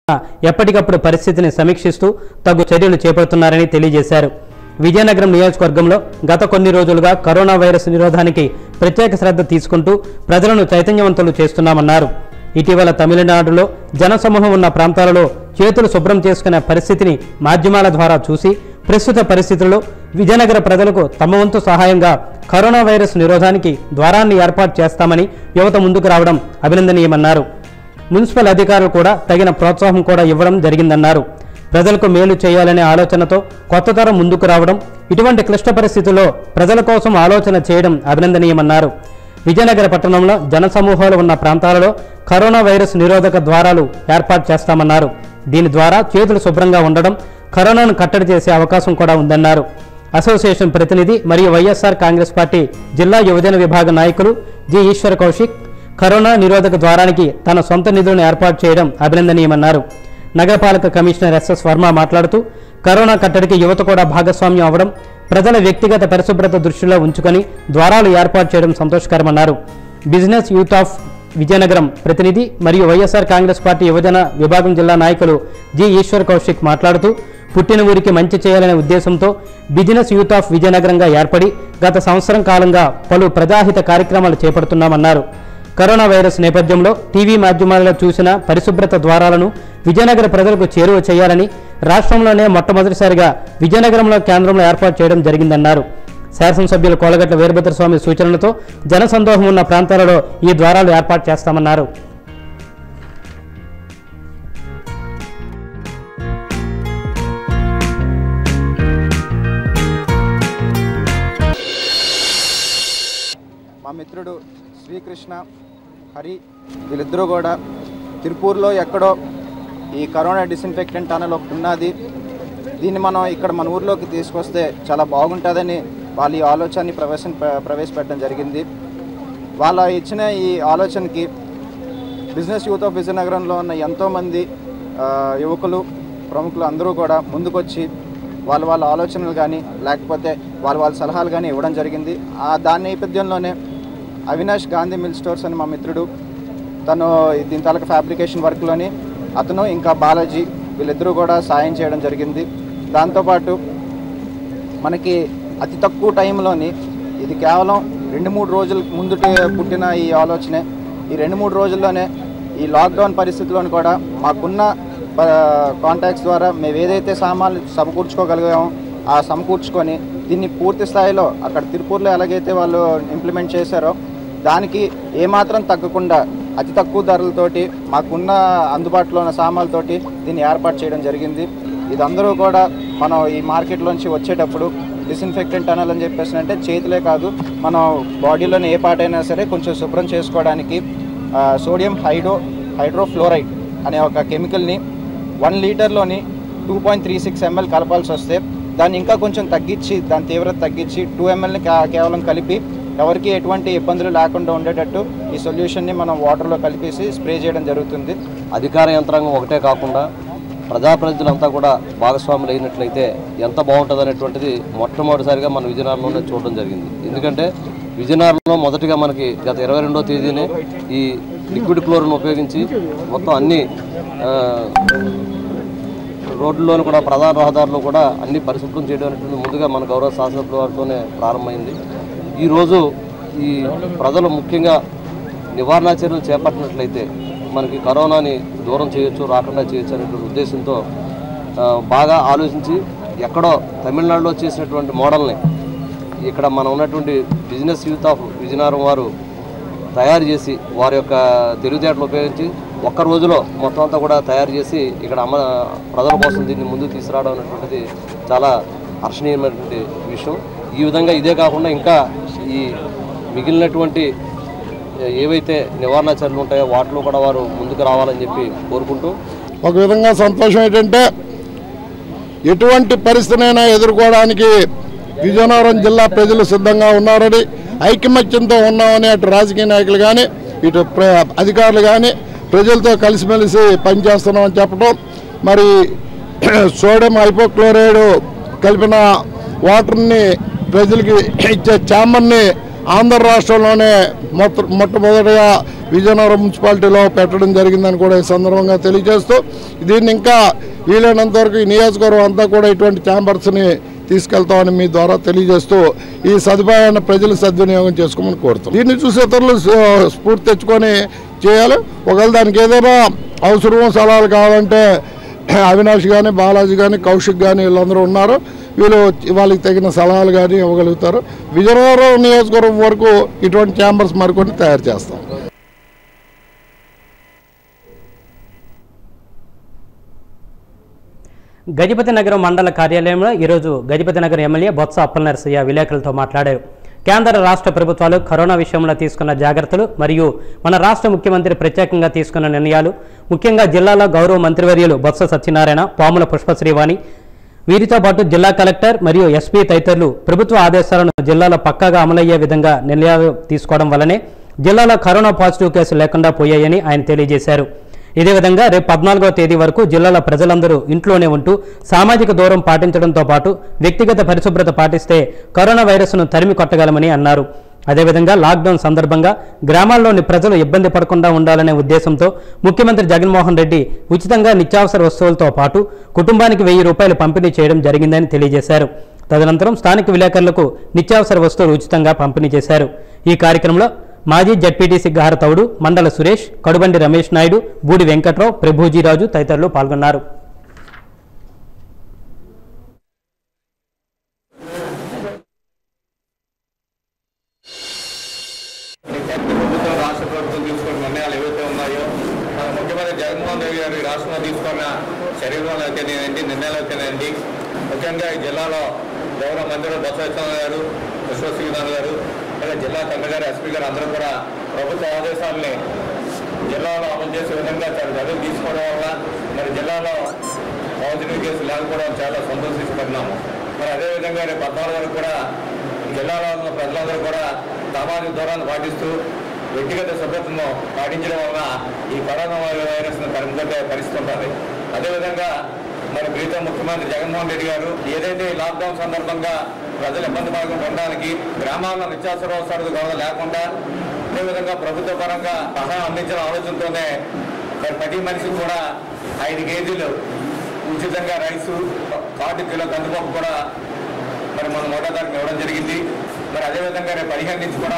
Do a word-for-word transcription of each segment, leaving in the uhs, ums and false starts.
ఎప్పటికప్పుడు పరిస్థితిని సమీక్షిస్తూ తగు చర్యలు చేపడుతున్నారని తెలియజేశారు. విజయనగరం నియోజకవర్గంలో గత కొన్ని రోజులుగా కరోనా వైరస్ నిరోధానికి ప్రత్యేక శ్రద్ధ తీసుకుంటూ ప్రజలను చైతన్యవంతులు చేస్తున్నామన్నారు. ఇటీవల తమిళనాడులో జనసమూహం ఉన్న ప్రాంతాలలో చేతులు శుభ్రం చేసుకునే పరిస్థితిని మాధ్యమాల ద్వారా చూసి ప్రస్తుత పరిస్థితుల్లో విజయనగర ప్రజలకు తమ వంతు సహాయంగా కరోనా వైరస్ నిరోధానికి ద్వారాన్ని ఏర్పాటు చేస్తామని యువత ముందుకు రావడం అభినందనీయమన్నారు. మున్సిపల్ అధికారులు కూడా తగిన ప్రోత్సాహం కూడా ఇవ్వడం జరిగిందన్నారు. ప్రజలకు మేలు చేయాలనే ఆలోచనతో కొత్త తరం ముందుకు రావడం, ఇటువంటి క్లిష్ట పరిస్థితుల్లో ప్రజల కోసం ఆలోచన చేయడం అభినందనీయమన్నారు. విజయనగర పట్టణంలో జనసమూహాలు ఉన్న ప్రాంతాలలో కరోనా వైరస్ నిరోధక ద్వారాలు ఏర్పాటు చేస్తామన్నారు. దీని ద్వారా చేతులు శుభ్రంగా ఉండడం, కరోనాను కట్టడి చేసే అవకాశం కూడా ఉందన్నారు. అసోసియేషన్ ప్రతినిధి మరియు వైఎస్ఆర్ కాంగ్రెస్ పార్టీ జిల్లా యువజన విభాగ నాయకులు జి ఈశ్వర్ కౌశిక్ కరోనా నిరోధక ద్వారానికి తన సొంత నిధులను ఏర్పాటు చేయడం అభినందనీయమన్నారు. నగరపాలక కమిషనర్ ఎస్ఎస్ వర్మ మాట్లాడుతూ కరోనా కట్టడికి యువత కూడా భాగస్వామ్యం అవ్వడం, ప్రజల వ్యక్తిగత పరిశుభ్రత దృష్టిలో ఉంచుకొని ద్వారాలు ఏర్పాటు చేయడం సంతోషకరమన్నారు. బిజినెస్ యూత్ ఆఫ్ విజయనగరం ప్రతినిధి మరియు వైఎస్ఆర్ కాంగ్రెస్ పార్టీ యువజన విభాగం జిల్లా నాయకులు జి ఈశ్వర్ కౌశిక్ మాట్లాడుతూ పుట్టిన ఊరికి మంచి చేయాలనే ఉద్దేశంతో బిజినెస్ యూత్ ఆఫ్ విజయనగరంగా ఏర్పడి గత సంవత్సరం కాలంగా పలు ప్రజాహిత కార్యక్రమాలు చేపడుతున్నామన్నారు. కరోనా వైరస్ నేపథ్యంలో టీవీ మాధ్యమాలలో చూసిన పరిశుభ్రత ద్వారాలను విజయనగర ప్రజలకు చేరువ చేయాలని రాష్ట్రంలోనే మొట్టమొదటిసారిగా విజయనగరంలో కేంద్రంలో ఏర్పాటు చేయడం జరిగిందన్నారు. శాసనసభ్యులు కోలగట్ల వీరభద్రస్వామి సూచనలతో జనసందోహం ఉన్న ప్రాంతాలలో ఈ ద్వారాలు ఏర్పాటు చేస్తామన్నారు. మా మిత్రుడు శ్రీకృష్ణ, హరి వీళ్ళిద్దరూ కూడా తిరుపూర్లో ఎక్కడో ఈ కరోనా డిస్ఇన్ఫెక్టెంట్ టనల్ ఒకటి ఉన్నది, దీన్ని మనం ఇక్కడ మన ఊర్లోకి తీసుకొస్తే చాలా బాగుంటుందని వాళ్ళ ఈ ఆలోచనని ప్రవేశ ప్రవేశపెట్టడం జరిగింది. వాళ్ళ ఇచ్చిన ఈ ఆలోచనకి బిజినెస్ యూత్ ఆఫ్ విజయనగరంలో ఉన్న ఎంతోమంది యువకులు, ప్రముఖులు అందరూ కూడా ముందుకొచ్చి వాళ్ళ వాళ్ళ ఆలోచనలు కానీ లేకపోతే వాళ్ళ వాళ్ళ సలహాలు కానీ ఇవ్వడం జరిగింది. దాని నేపథ్యంలోనే అవినాష్ గాంధీ మిల్ స్టోర్స్ అని మా మిత్రుడు, తను దీని తాలూకా ఫ్యాబ్రికేషన్ వర్క్లోని అతను ఇంకా బాలాజీ వీళ్ళిద్దరూ కూడా సాయం చేయడం జరిగింది. దాంతోపాటు మనకి అతి తక్కువ టైంలోని ఇది కేవలం రెండు మూడు రోజుల ముందు పుట్టిన ఈ ఆలోచనే, ఈ రెండు మూడు రోజుల్లోనే ఈ లాక్డౌన్ పరిస్థితుల్లోని కూడా మాకున్న కాంటాక్ట్స్ ద్వారా మేము ఏదైతే సామాన్లు సమకూర్చుకోగలిగామో ఆ సమకూర్చుకొని దీన్ని పూర్తి స్థాయిలో అక్కడ తిరుపూర్లో ఎలాగైతే వాళ్ళు ఇంప్లిమెంట్ చేశారో దానికి ఏమాత్రం తగ్గకుండా అతి తక్కువ ధరలతోటి మాకున్న అందుబాటులో ఉన్న సామాన్లతోటి దీన్ని ఏర్పాటు చేయడం జరిగింది. ఇదందరూ కూడా మనం ఈ మార్కెట్లోంచి వచ్చేటప్పుడు డిస్ఇన్ఫెక్టెంట్ టనల్ అని చెప్పేసి అంటే చేతులే కాదు, మనం బాడీలోని ఏ పార్ట్ అయినా సరే కొంచెం శుభ్రం చేసుకోవడానికి సోడియం హైడ్రో హైడ్రోఫ్లోరైడ్ అనే ఒక కెమికల్ని వన్ లీటర్లోని two point three six ml కలపాల్సి వస్తే దాన్ని ఇంకా కొంచెం తగ్గించి దాని తీవ్రత తగ్గించి టూ ఎంఎల్ని కేవలం కలిపి ఎవరికి ఎటువంటి ఇబ్బందులు లేకుండా ఉండేటట్టు ఈ సొల్యూషన్ని మనం వాటర్లో కలిపేసి స్ప్రే చేయడం జరుగుతుంది. అధికార యంత్రాంగం ఒకటే కాకుండా ప్రజాప్రతినిధులంతా కూడా భాగస్వాములు అయినట్లయితే ఎంత బాగుంటుంది అనేటువంటిది మొట్టమొదటిసారిగా మన విజయనగరంలోనే చూడడం జరిగింది. ఎందుకంటే విజయనగరంలో మొదటిగా మనకి గత ఇరవై రెండవ తేదీనే ఈ లిక్విడ్ క్లోరిన్ ఉపయోగించి మొత్తం అన్ని రోడ్లలోనూ కూడా ప్రధాన రహదారులు కూడా అన్ని పరిశుభ్రం చేయడం అనేటువంటి ముందుగా మన గౌరవ శాసనసభ్యుల వారితోనే ప్రారంభమైంది. ఈరోజు ఈ ప్రజలు ముఖ్యంగా నివారణ చర్యలు చేపట్టినట్లయితే మనకి కరోనాని దూరం చేయొచ్చు, రాకుండా చేయొచ్చు అనేటువంటి ఉద్దేశంతో బాగా ఆలోచించి ఎక్కడో తమిళనాడులో చేసినటువంటి మోడల్ని ఇక్కడ మనం ఉన్నటువంటి బిజినెస్ యూత్ ఆఫ్ విజయనగరం వారు తయారు చేసి వారి యొక్క తెలివితేటలు ఉపయోగించి ఒక్క రోజులో మొత్తం అంతా కూడా తయారు చేసి ఇక్కడ అమ్మ ప్రజల కోసం దీన్ని ముందుకు తీసుకురావడం అనేటువంటిది చాలా హర్షణీయమైనటువంటి విషయం. ఈ విధంగా ఇదే కాకుండా ఇంకా ఈ మిగిలినటువంటి ఏవైతే నివారణ చర్యలు ఉంటాయో వాటిలో కూడా వారు ముందుకు రావాలని చెప్పి కోరుకుంటూ, ఒక విధంగా సంతోషం ఏంటంటే ఎటువంటి పరిస్థితినైనా ఎదుర్కోవడానికి విజయనగరం జిల్లా ప్రజలు సిద్ధంగా ఉన్నారని, ఐకమత్యంతో ఉన్నామని అటు రాజకీయ నాయకులు కానీ ఇటు అధికారులు కానీ ప్రజలతో కలిసిమెలిసి పనిచేస్తున్నామని చెప్పడం, మరి సోడియం హైపోక్లోరైడ్ కలిపిన వాటర్ని ప్రజలకి ఇచ్చే ఛాంబర్ని ఆంధ్ర రాష్ట్రంలోనే మొట్ట మొట్టమొదటిగా విజయనగరం మున్సిపాలిటీలో పెట్టడం జరిగిందని కూడా ఈ సందర్భంగా తెలియజేస్తూ దీన్ని ఇంకా వీలైనంత వరకు ఈ నియోజకవర్గం అంతా కూడా ఇటువంటి ఛాంబర్స్ని తీసుకెళ్తామని మీ ద్వారా తెలియజేస్తూ ఈ సదుపాయాన్ని ప్రజలు సద్వినియోగం చేసుకోమని కోరుతాం. దీన్ని చూసి ఇతరులు స్ఫూర్తి తెచ్చుకొని చేయాలి. ఒకవేళ దానికి ఏదైనా అవసరమో సలహాలు కావాలంటే అవినాష్ కానీ బాలాజీ కానీ కౌశిక్ కానీ వీళ్ళందరూ ఉన్నారు. వీళ్ళు వాళ్ళకి తగిన సలహాలు కానీ ఇవ్వగలుగుతారు. విజయనగరం నియోజకవర్గం వరకు ఇటువంటి ఛాంబర్స్ మరికొన్ని తయారు చేస్తాం. గజపతి నగరం మండల కార్యాలయంలో ఈరోజు గజపతి నగరం ఎమ్మెల్యే బొత్స అప్పలనరసయ్య విలేకరులతో మాట్లాడారు. కేంద్ర రాష్ట్ర ప్రభుత్వాలు కరోనా విషయంలో తీసుకున్న జాగ్రత్తలు మరియు మన రాష్ట్ర ముఖ్యమంత్రి ప్రత్యేకంగా తీసుకున్న నిర్ణయాలు, ముఖ్యంగా జిల్లాలో గౌరవ మంత్రివర్యులు బొత్స సత్యనారాయణ, పాముల పుష్పశ్రీవాణి, వీరితో పాటు జిల్లా కలెక్టర్ మరియు ఎస్పీ తదితరులు ప్రభుత్వ ఆదేశాలను జిల్లాలో పక్కాగా అమలయ్యే విధంగా నిర్ణయాలు తీసుకోవడం వల్లనే జిల్లాలో కరోనా పాజిటివ్ కేసులు లేకుండా పోయాయని ఆయన తెలియజేశారు. ఇదే విధంగా రేపు పద్నాలుగవ తేదీ వరకు జిల్లాల ప్రజలందరూ ఇంట్లోనే ఉంటూ సామాజిక దూరం పాటించడంతో పాటు వ్యక్తిగత పరిశుభ్రత పాటిస్తే కరోనా వైరస్ను తరిమి కొట్టగలమని అన్నారు. అదేవిధంగా లాక్డౌన్ సందర్భంగా గ్రామాల్లోని ప్రజలు ఇబ్బంది పడకుండా ఉండాలనే ఉద్దేశంతో ముఖ్యమంత్రి జగన్మోహన్ రెడ్డి ఉచితంగా నిత్యావసర వస్తువులతో పాటు కుటుంబానికి వెయ్యి రూపాయలు పంపిణీ చేయడం జరిగిందని తెలియజేశారు. తదనంతరం స్థానిక విలేకరులకు నిత్యావసర వస్తువులు ఉచితంగా పంపిణీ చేశారు. ఈ కార్యక్రమంలో మాజీ జడ్పీటీసీ గారతౌడు, మండల సురేష్, కడుబండి రమేష్ నాయుడు, బూడి వెంకట్రావు, ప్రభుజీరాజు తదితరులు పాల్గొన్నారు. రాష్ట్ర ప్రభుత్వం తీసుకున్న నిర్ణయాలు ఏవైతే ఉన్నాయో, ముఖ్యమంత్రి జగన్మోహన్ రెడ్డి గారు రాష్ట్రంలో తీసుకున్న చర్యలు అయితేనేంటి, నిర్ణయాలు అయితేనేంటి, ముఖ్యంగా ఈ జిల్లాలో గౌరవ మంత్రులు బొత్స సత్యనారాయణ గారు, విశ్వశ్రీనాథ్ గారు, అలాగే జిల్లా కలెక్టర్ గారు, ఎస్పీ గారు అందరూ కూడా ప్రభుత్వ ఆదేశాలని జిల్లాలో అమలు చేసే విధంగా చాలా చర్యలు తీసుకోవడం వల్ల మరి జిల్లాలో పాజిటివ్ కేసులు లేకపోవడం చాలా సంతోషిస్తున్నాము. మరి అదేవిధంగా రేపు పద్నాలుగు వరకు కూడా జిల్లాలో ఉన్న ప్రజలందరూ కూడా సామాజిక దూరాన్ని పాటిస్తూ వ్యక్తిగత శుభ్రతను పాటించడం వల్ల ఈ కరోనా వైరస్ను తరిమికొట్టే పరిస్థితి ఉంటుంది. అదేవిధంగా మరి ప్రీతం ముఖ్యమంత్రి జగన్మోహన్ రెడ్డి గారు ఏదైతే లాక్డౌన్ సందర్భంగా ప్రజలు ఇబ్బంది పడకుండా ఉండడానికి గ్రామాల్లో నిత్యావసర వస్తువులు గొడవ లేకుండా అదేవిధంగా ప్రభుత్వ పరంగా సహాయం అందించిన ఆలోచనతోనే మరి ప్రతి మనిషికి కూడా ఐదు కేజీలు ఉచితంగా రైసు, కార్డు కిలో కందిపప్పు కూడా మరి మన మోటా తారీఖు ఇవ్వడం జరిగింది. మరి అదేవిధంగా రేపు పదిహేను నుంచి కూడా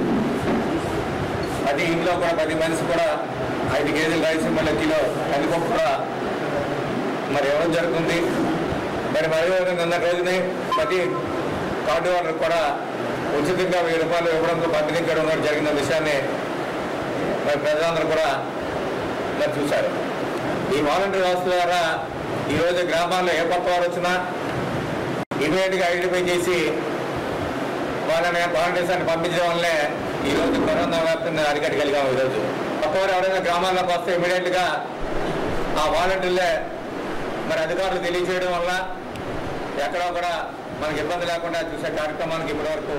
ప్రతి ఇంట్లో కూడా ప్రతి మనిషి కూడా ఐదు కేజీలు రైస్ మళ్ళీ కిలో కందిపప్పు కూడా మరి ఇవ్వడం జరుగుతుంది. మరి అదేవిధంగా నిన్న రోజునే ప్రతి కార్డు వాళ్ళకు కూడా ఉచితంగా వెయ్యి రూపాయలు ఇవ్వడంతో పంపిణీ చేయడం కూడా జరిగిన విషయాన్ని మరి ప్రజలందరూ కూడా మరి చూశారు. ఈ వాలంటీర్ వ్యవస్థ ద్వారా ఈరోజు గ్రామాల్లో ఏ కొత్త వారు వచ్చినా ఇమీడియట్గా ఐడెంటిఫై చేసి వాళ్ళని వాలంటీర్స్ని పంపించడం వల్లే ఈరోజు కరోనా వ్యాప్తిని అరికట్టగలిగాము. ఈరోజు కొత్త వారు ఎవరైనా గ్రామాల్లోకి వస్తే ఇమీడియట్గా ఆ వాలంటీర్లే మరి అధికారులు తెలియజేయడం వల్ల ఎక్కడా కూడా మనకి ఇబ్బంది లేకుండా చూసే కార్యక్రమానికి ఇప్పటివరకు.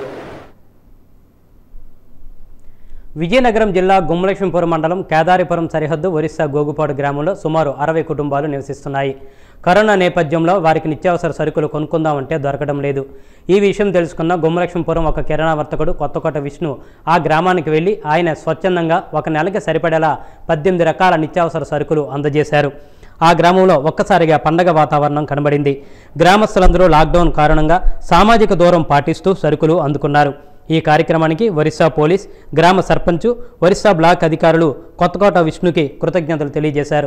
విజయనగరం జిల్లా గుమ్మలక్ష్మీపురం మండలం కేదారిపురం సరిహద్దు ఒరిస్సా గోగుపాడు గ్రామంలో సుమారు అరవై కుటుంబాలు నివసిస్తున్నాయి. కరోనా నేపథ్యంలో వారికి నిత్యావసర సరుకులు కొనుక్కుందామంటే దొరకడం లేదు. ఈ విషయం తెలుసుకున్న గుమ్మలక్ష్మీపురం ఒక కిరాణా వర్తకుడు కొత్తకోట విష్ణు ఆ గ్రామానికి వెళ్లి ఆయన స్వచ్ఛందంగా ఒక నెలకి సరిపడేలా పద్దెనిమిది రకాల నిత్యావసర సరుకులు అందజేశారు. ఆ గ్రామంలో ఒక్కసారిగా పండగ వాతావరణం కనబడింది. గ్రామస్తులందరూ లాక్డౌన్ కారణంగా సామాజిక దూరం పాటిస్తూ సరుకులు అందుకున్నారు. ఈ కార్యక్రమానికి ఒరిస్సా పోలీస్, గ్రామ సర్పంచు, ఒరిస్సా బ్లాక్ అధికారులు కొత్తకోట విష్ణుకి కృతజ్ఞతలు తెలియజేశారు.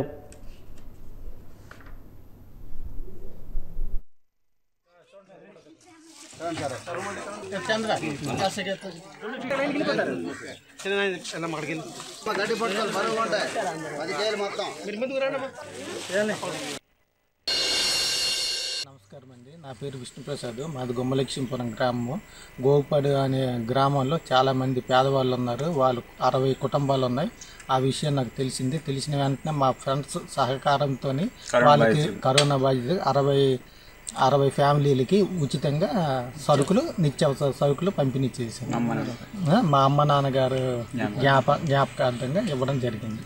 నమస్కారం అండి, నా పేరు విష్ణుప్రసాద్. మాది గుమ్మలక్ష్మీపురం గ్రామము. గోపాడు అనే గ్రామంలో చాలామంది పేదవాళ్ళు ఉన్నారు. వాళ్ళు అరవై కుటుంబాలు ఉన్నాయి. ఆ విషయం నాకు తెలిసింది. తెలిసిన వెంటనే మా ఫ్రెండ్స్ సహకారంతో వాళ్ళకి కరోనా బాధితులు అరవై అరవై ఫ్యామిలీలకి ఉచితంగా సరుకులు, నిత్యావసర సరుకులు పంపిణీ చేశాను. మా అమ్మ నాన్నగారు జ్ఞాప జ్ఞాపకార్థంగా ఇవ్వడం జరిగింది.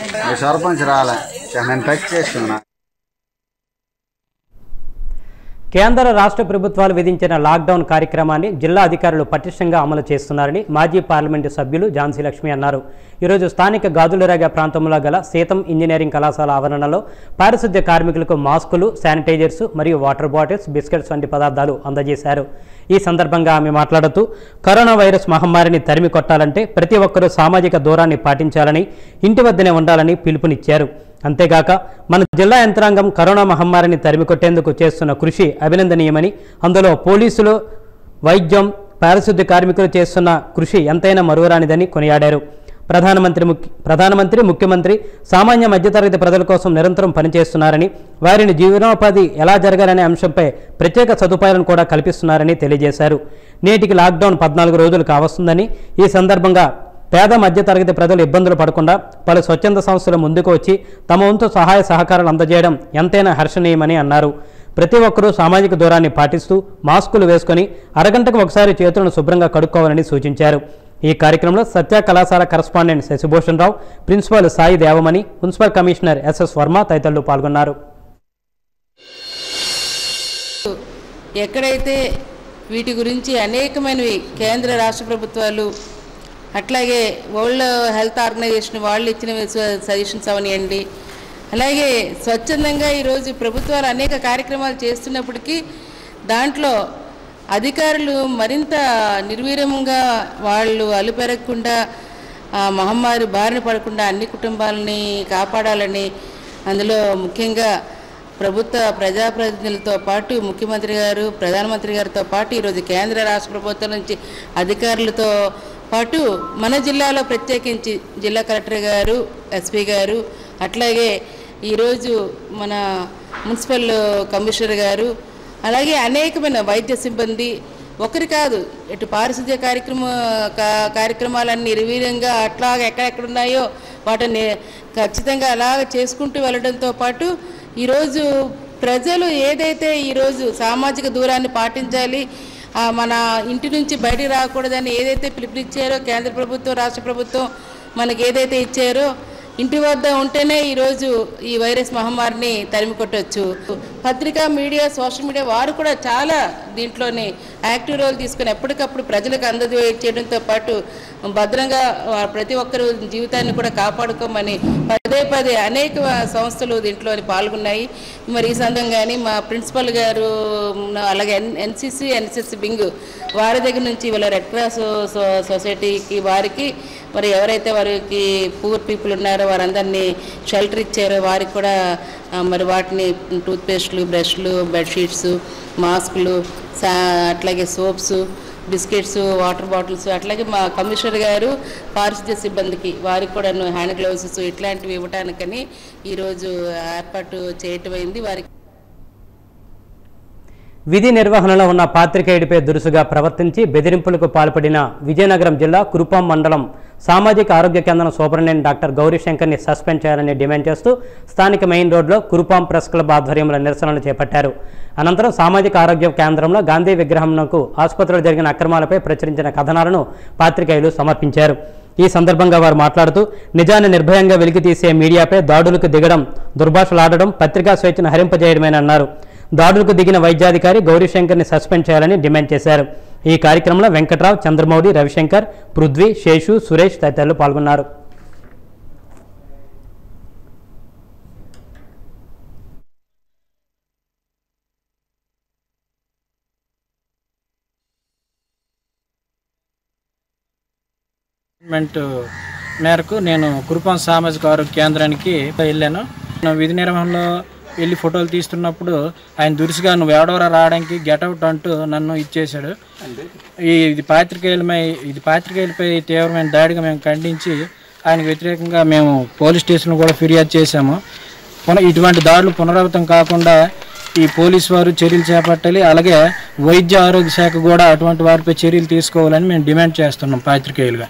సర్పంచ్ రాలే, నేను టచ్ చేస్తున్నా. కేంద్ర రాష్ట్ర ప్రభుత్వాలు విధించిన లాక్డౌన్ కార్యక్రమాన్ని జిల్లా అధికారులు పటిష్టంగా అమలు చేస్తున్నారని మాజీ పార్లమెంటు సభ్యులు ఝాన్సీ లక్ష్మి అన్నారు. ఈరోజు స్థానిక గాజులరాగ ప్రాంతంలో గల సీతం ఇంజనీరింగ్ కళాశాల ఆవరణలో పారిశుద్ధ్య కార్మికులకు మాస్కులు, శానిటైజర్స్ మరియు వాటర్ బాటిల్స్, బిస్కెట్స్ వంటి పదార్థాలు అందజేశారు. ఈ సందర్భంగా ఆమె మాట్లాడుతూ కరోనా వైరస్ మహమ్మారిని తరిమి కొట్టాలంటే ప్రతి ఒక్కరూ సామాజిక దూరాన్ని పాటించాలని, ఇంటి వద్దనే ఉండాలని పిలుపునిచ్చారు. అంతేగాక మన జిల్లా యంత్రాంగం కరోనా మహమ్మారిని తరిమికొట్టేందుకు చేస్తున్న కృషి అభినందనీయమని, అందులో పోలీసులు, వైద్యం, పారిశుద్ధ్య కార్మికులు చేస్తున్న కృషి ఎంతైనా మరువరానిదని కొనియాడారు. ప్రధానమంత్రి ముఖ్య ప్రధానమంత్రి ముఖ్యమంత్రి సామాన్య మధ్యతరగతి ప్రజల కోసం నిరంతరం పనిచేస్తున్నారని, వారిని జీవనోపాధి ఎలా జరగాలనే అంశంపై ప్రత్యేక సదుపాయాలను కూడా కల్పిస్తున్నారని తెలియజేశారు. నేటికి లాక్డౌన్ పద్నాలుగు రోజులు కావస్తుందని, ఈ సందర్భంగా పేద మధ్యతరగతి ప్రజలు ఇబ్బందులు పడకుండా పలు స్వచ్ఛంద సంస్థలు ముందుకు వచ్చి తమ వంతు సహాయ సహకారాలు అందజేయడం ఎంతైనా హర్షణీయమని అన్నారు. ప్రతి ఒక్కరూ సామాజిక దూరాన్ని పాటిస్తూ మాస్కులు వేసుకుని అరగంటకు ఒకసారి చేతులను శుభ్రంగా కడుక్కోవాలని సూచించారు. ఈ కార్యక్రమంలో సత్య కళాశాల correspondent Shashibhushan Rao, principal Sai Devamani, municipal commissioner SS Varma తదితరులు పాల్గొన్నారు. ఎక్కడైతే వీటి గురించి అనేకమైనవి కేంద్ర రాష్ట్ర ప్రభుత్వాలు, అట్లాగే వరల్డ్ హెల్త్ ఆర్గనైజేషన్ వాళ్ళు ఇచ్చిన సజెషన్స్ అవనివ్వండి, అలాగే స్వచ్ఛందంగా ఈరోజు ప్రభుత్వాలు అనేక కార్యక్రమాలు చేస్తున్నప్పటికీ దాంట్లో అధికారులు మరింత నిర్వీర్యంగా వాళ్ళు అలుపెరగకుండా మహమ్మారి బారిన పడకుండా అన్ని కుటుంబాలని కాపాడాలని, అందులో ముఖ్యంగా ప్రభుత్వ ప్రజాప్రతినిధులతో పాటు ముఖ్యమంత్రి గారు, ప్రధానమంత్రి గారితో పాటు ఈరోజు కేంద్ర రాష్ట్ర ప్రభుత్వం నుంచి అధికారులతో పాటు మన జిల్లాలో ప్రత్యేకించి జిల్లా కలెక్టర్ గారు, ఎస్పీ గారు, అట్లాగే ఈరోజు మన మున్సిపల్ కమిషనర్ గారు, అలాగే అనేకమైన వైద్య సిబ్బంది, ఒకరి కాదు ఇటు పారిశుద్ధ్య కార్యక్రమ కార్యక్రమాలన్నీ నిర్వీర్యంగా అట్లాగే ఎక్కడెక్కడ ఉన్నాయో వాటిని ఖచ్చితంగా అలాగ చేసుకుంటూ వెళ్ళడంతో పాటు ఈరోజు ప్రజలు ఏదైతే ఈరోజు సామాజిక దూరాన్ని పాటించాలి, మన ఇంటి నుంచి బయటికి రాకూడదని ఏదైతే పిలుపునిచ్చారో కేంద్ర ప్రభుత్వం, రాష్ట్ర ప్రభుత్వం మనకి ఏదైతే ఇచ్చారో ఇంటి వద్ద ఉంటేనే ఈరోజు ఈ వైరస్ మహమ్మారిని తరిమి కొట్టవచ్చు. పత్రికా, మీడియా, సోషల్ మీడియా వారు కూడా చాలా దీంట్లోనే యాక్టివ్ రోల్ తీసుకుని ఎప్పటికప్పుడు ప్రజలకు అందజేయడంతో పాటు భద్రంగా ప్రతి ఒక్కరు జీవితాన్ని కూడా కాపాడుకోమని పదే పదే అనేక సంస్థలు దీంట్లో పాల్గొన్నాయి. మరి ఈ సందర్భంగాని మా ప్రిన్సిపల్ గారు, అలాగే ఎన్ ఎన్సిసి ఎన్సిసి బింగ్ వారి దగ్గర నుంచి వాళ్ళ రెడ్ క్రాస్ సొసైటీకి వారికి మరి ఎవరైతే వారికి పూర్ పీపుల్ ఉన్నారో వారందరినీ షెల్టర్ ఇచ్చారో వారికి కూడా మరి వాటిని టూత్పేస్ట్లు, బ్రష్లు, బెడ్షీట్స్, మాస్కులు, అట్లాగే సోప్స్, బిస్కెట్స్, వాటర్ బాటిల్స్, అట్లాగే మా కమిషనర్ గారు పారిశుద్ధ్య సిబ్బందికి వారికి కూడా హ్యాండ్ గ్లౌస్ ఇట్లాంటివి ఇవ్వటానికని ఈరోజు ఏర్పాటు చేయటమైంది. వారికి విధి నిర్వహణలో ఉన్న పాత్రికేయుడిపై దురుసుగా ప్రవర్తించి బెదిరింపులకు పాల్పడిన విజయనగరం జిల్లా కురుపాం మండలం సామాజిక ఆరోగ్య కేంద్రం సూపరింటెండెంట్ డాక్టర్ గౌరీశంకర్ని సస్పెండ్ చేయాలని డిమాండ్ చేస్తూ స్థానిక మెయిన్ రోడ్లో కురుపాం ప్రెస్ క్లబ్ ఆధ్వర్యంలో నిరసనలు చేపట్టారు. అనంతరం సామాజిక ఆరోగ్య కేంద్రంలో గాంధీ విగ్రహంకు ఆసుపత్రిలో జరిగిన అక్రమాలపై ప్రచురించిన కథనాలను పాత్రికేయులు సమర్పించారు. ఈ సందర్భంగా వారు మాట్లాడుతూ నిజాన్ని నిర్భయంగా వెలికితీసే మీడియాపై దాడులకు దిగడం, దుర్భాషలాడడం పత్రికా స్వేచ్ఛను హరింపజేయడమేనన్నారు. దాడులకు దిగిన వైద్యాధికారి గౌరీశంకర్ని సస్పెండ్ చేయాలని డిమాండ్ చేశారు. ఈ కార్యక్రమంలో వెంకట్రావు, చంద్రమౌళి, రవిశంకర్, పృథ్వీ, శేషు, సురేష్ తదితరులు పాల్గొన్నారు. మేరకు నేను కురుపాం సామాజిక ఆరోగ్య కేంద్రానికి వెళ్ళాను. విధి నిర్వహణలో వెళ్ళి ఫోటోలు తీస్తున్నప్పుడు ఆయన దురుసుగా నువ్వు ఎవడెవరా రావడానికి గెటౌట్ అంటూ నన్ను ఇచ్చేశాడు. ఈ ఇది పాత్రికేయులపై ఇది పాత్రికేయులపై తీవ్రమైన దాడిగా మేము ఖండించి ఆయనకు వ్యతిరేకంగా మేము పోలీస్ స్టేషన్లో కూడా ఫిర్యాదు చేశాము. పునః ఇటువంటి దాడులు పునరావృతం కాకుండా ఈ పోలీసు వారు చర్యలు చేపట్టాలి. అలాగే వైద్య ఆరోగ్య శాఖ కూడా అటువంటి వారిపై చర్యలు తీసుకోవాలని మేము డిమాండ్ చేస్తున్నాం పాత్రికేయులుగా.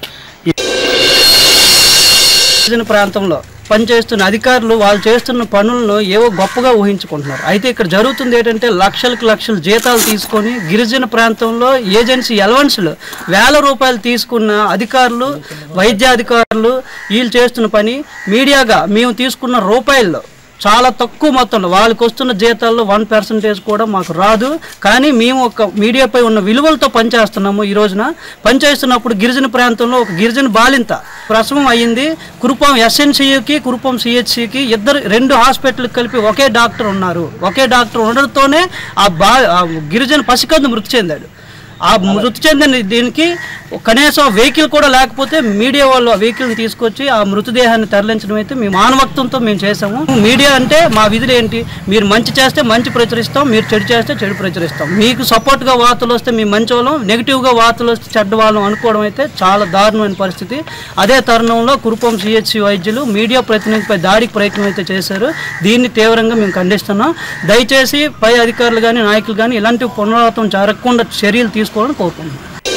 ప్రాంతంలో పనిచేస్తున్న అధికారులు వాళ్ళు చేస్తున్న పనులను ఏవో గొప్పగా ఊహించుకుంటున్నారు. అయితే ఇక్కడ జరుగుతుంది ఏంటంటే లక్షలకు లక్షలు జీతాలు తీసుకొని గిరిజన ప్రాంతంలో ఏజెన్సీ అలవెన్స్లు వేల రూపాయలు తీసుకున్న అధికారులు, వైద్యాధికారులు వీళ్ళు చేస్తున్న పని మీడియాగా మేము తీసుకున్న రూపాయల్లో చాలా తక్కువ మొత్తంలో వాళ్ళకి వస్తున్న జీతాల్లో వన్ పర్సెంటేజ్ కూడా మాకు రాదు. కానీ మేము ఒక మీడియాపై ఉన్న విలువలతో పనిచేస్తున్నాము. ఈ రోజున పనిచేస్తున్నప్పుడు గిరిజన ప్రాంతంలో ఒక గిరిజన బాలింత ప్రసవం అయ్యింది. కురుపాం ఎస్ఎన్సికి కురుపాం సిహెచ్సికి ఇద్దరు రెండు హాస్పిటల్కి కలిపి ఒకే డాక్టర్ ఉన్నారు. ఒకే డాక్టర్ ఉండడంతోనే ఆ బా గిరిజన పసికందు మృతి చెందాడు. ఆ మృతి చెందిన దీనికి కనీసం వెహికల్ కూడా లేకపోతే మీడియా వాళ్ళు ఆ వెహికల్ని తీసుకొచ్చి ఆ మృతదేహాన్ని తరలించడం అయితే మేము మానవత్వంతో మేము చేసాము. మీడియా అంటే మా విధులు ఏంటి? మీరు మంచి చేస్తే మంచి ప్రచురిస్తాం, మీరు చెడు చేస్తే చెడు ప్రచురిస్తాం. మీకు సపోర్ట్గా వార్తలు వస్తే మేము మంచి వాళ్ళం, నెగిటివ్గా వార్తలు వస్తే చెడ్డ వాళ్ళం అనుకోవడం అయితే చాలా దారుణమైన పరిస్థితి. అదే తరుణంలో కురుపాం సిహెచ్సి వైద్యులు మీడియా ప్రతినిధిపై దాడికి ప్రయత్నం అయితే చేశారు. దీన్ని తీవ్రంగా మేము ఖండిస్తున్నాం. దయచేసి పై అధికారులు కానీ నాయకులు కానీ ఇలాంటి పునరావృతం జరగకుండా చర్యలు తీసుకోవాలని కోరుకుంటున్నాం.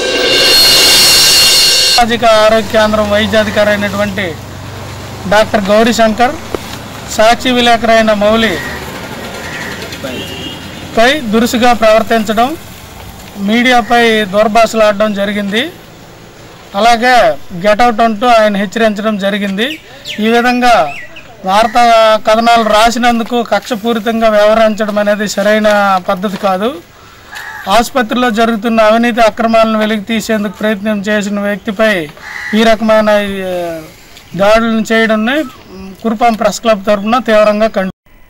సామాజిక ఆరోగ్య కేంద్రం వైద్యాధికారి అయినటువంటి డాక్టర్ గౌరీ శంకర్ సాక్షి విలేకరైన మౌలి పై దురుసుగా ప్రవర్తించడం, మీడియాపై దుర్భాషలాడడం జరిగింది. అలాగే గెటౌట్ అంటూ ఆయన హెచ్చరించడం జరిగింది. ఈ విధంగా వార్తా కథనాలు రాసినందుకు కక్షపూరితంగా వ్యవహరించడం అనేది సరైన పద్ధతి కాదు. ఆసుపత్రిలో జరుగుతున్న అవినీతి అక్రమాలను వెలికి తీసేందుకు ప్రయత్నం చేసిన వ్యక్తిపై ఈ రకమైన దాడులను చేయడాన్ని కురుపాం ప్రెస్ క్లబ్ తరఫున తీవ్రంగా ఖండి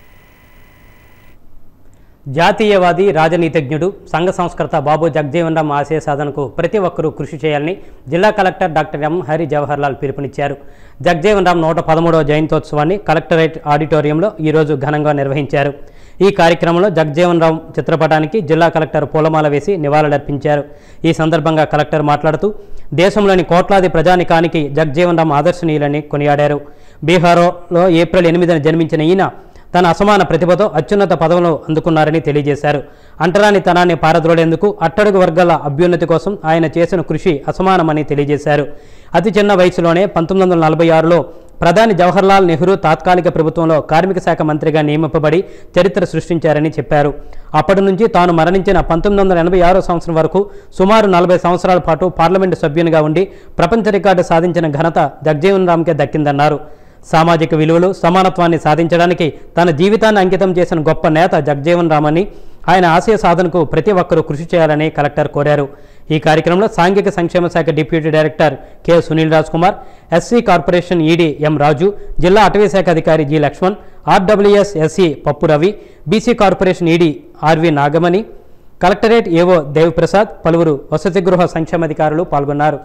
జాతీయవాది రాజనీతిజ్ఞుడు సంఘ సంస్కర్త బాబు జగజీవన్ రామ్ ఆశయ సాధనకు ప్రతి ఒక్కరూ కృషి చేయాలని జిల్లా collector doctor M Hari Jawahar Lal పిలుపునిచ్చారు. జగజీవన్ రామ్ నూట పదమూడవ జయంతోత్సవాన్ని కలెక్టరేట్ ఆడిటోరియంలో ఈరోజు ఘనంగా నిర్వహించారు. ఈ కార్యక్రమంలో జగజీవన్ రామ్ చిత్రపటానికి జిల్లా కలెక్టర్ పూలమాల వేసి నివాళులర్పించారు. ఈ సందర్భంగా కలెక్టర్ మాట్లాడుతూ దేశంలోని కోట్లాది ప్రజానికానికి జగజీవన్ రామ్ ఆదర్శనీయులని కొనియాడారు. బీహార్లో ఏప్రిల్ ఎనిమిదిన జన్మించిన ఈయన తన అసమాన ప్రతిభతో అత్యున్నత పదవులు అందుకున్నారని తెలియజేశారు. అంటరానితనాన్ని పారద్రోలేందుకు అట్టడుగు వర్గాల అభ్యున్నతి కోసం ఆయన చేసిన కృషి అసమానమని తెలియజేశారు. అతి చిన్న వయసులోనే పంతొమ్మిది వందల నలభై ఆరులో ప్రధాని జవహర్లాల్ నెహ్రూ తాత్కాలిక ప్రభుత్వంలో కార్మిక శాఖ మంత్రిగా నియమింపబడి చరిత్ర సృష్టించారని చెప్పారు. అప్పటి నుంచి తాను మరణించిన పంతొమ్మిది వందల ఎనభై ఆరో సంవత్సరం వరకు సుమారు నలభై సంవత్సరాల పాటు పార్లమెంటు సభ్యునిగా ఉండి ప్రపంచ రికార్డు సాధించిన ఘనత జగజీవన్ రామ్కే దక్కిందన్నారు. సామాజిక విలువలు సమానత్వాన్ని సాధించడానికి తన జీవితాన్ని అంకితం చేసిన గొప్ప నేత జగజీవన్ రామ్ అని, ఆయన ఆశయ సాధనకు ప్రతి ఒక్కరూ కృషి చేయాలని కలెక్టర్ కోరారు. ఈ కార్యక్రమంలో సాంఘిక సంక్షేమ శాఖ deputy director K Sunil Raj Kumar, SC corporation ED M Raju, జిల్లా అటవీ శాఖ అధికారి G Laxman, RWS SC Pappu Ravi, BC corporation ED RV Nagamani, collectorate AO Devaprasad, పలువురు వసతి గృహ సంక్షేమాధికారులు పాల్గొన్నారు.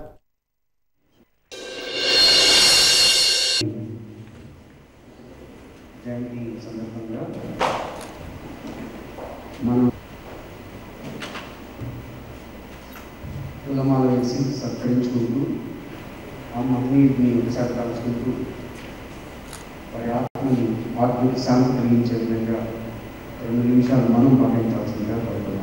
పూలమాల వేసి సత్కరించుకుంటూ ఆ మహనీయుడిని ఒకసారి తలుచుకుంటూ వారి ఆత్మని ఆత్మకి శాంతి కలిగించే విధంగా రెండు నిమిషాలు మనం పాటించాల్సిందిగా కోరుతున్నాను.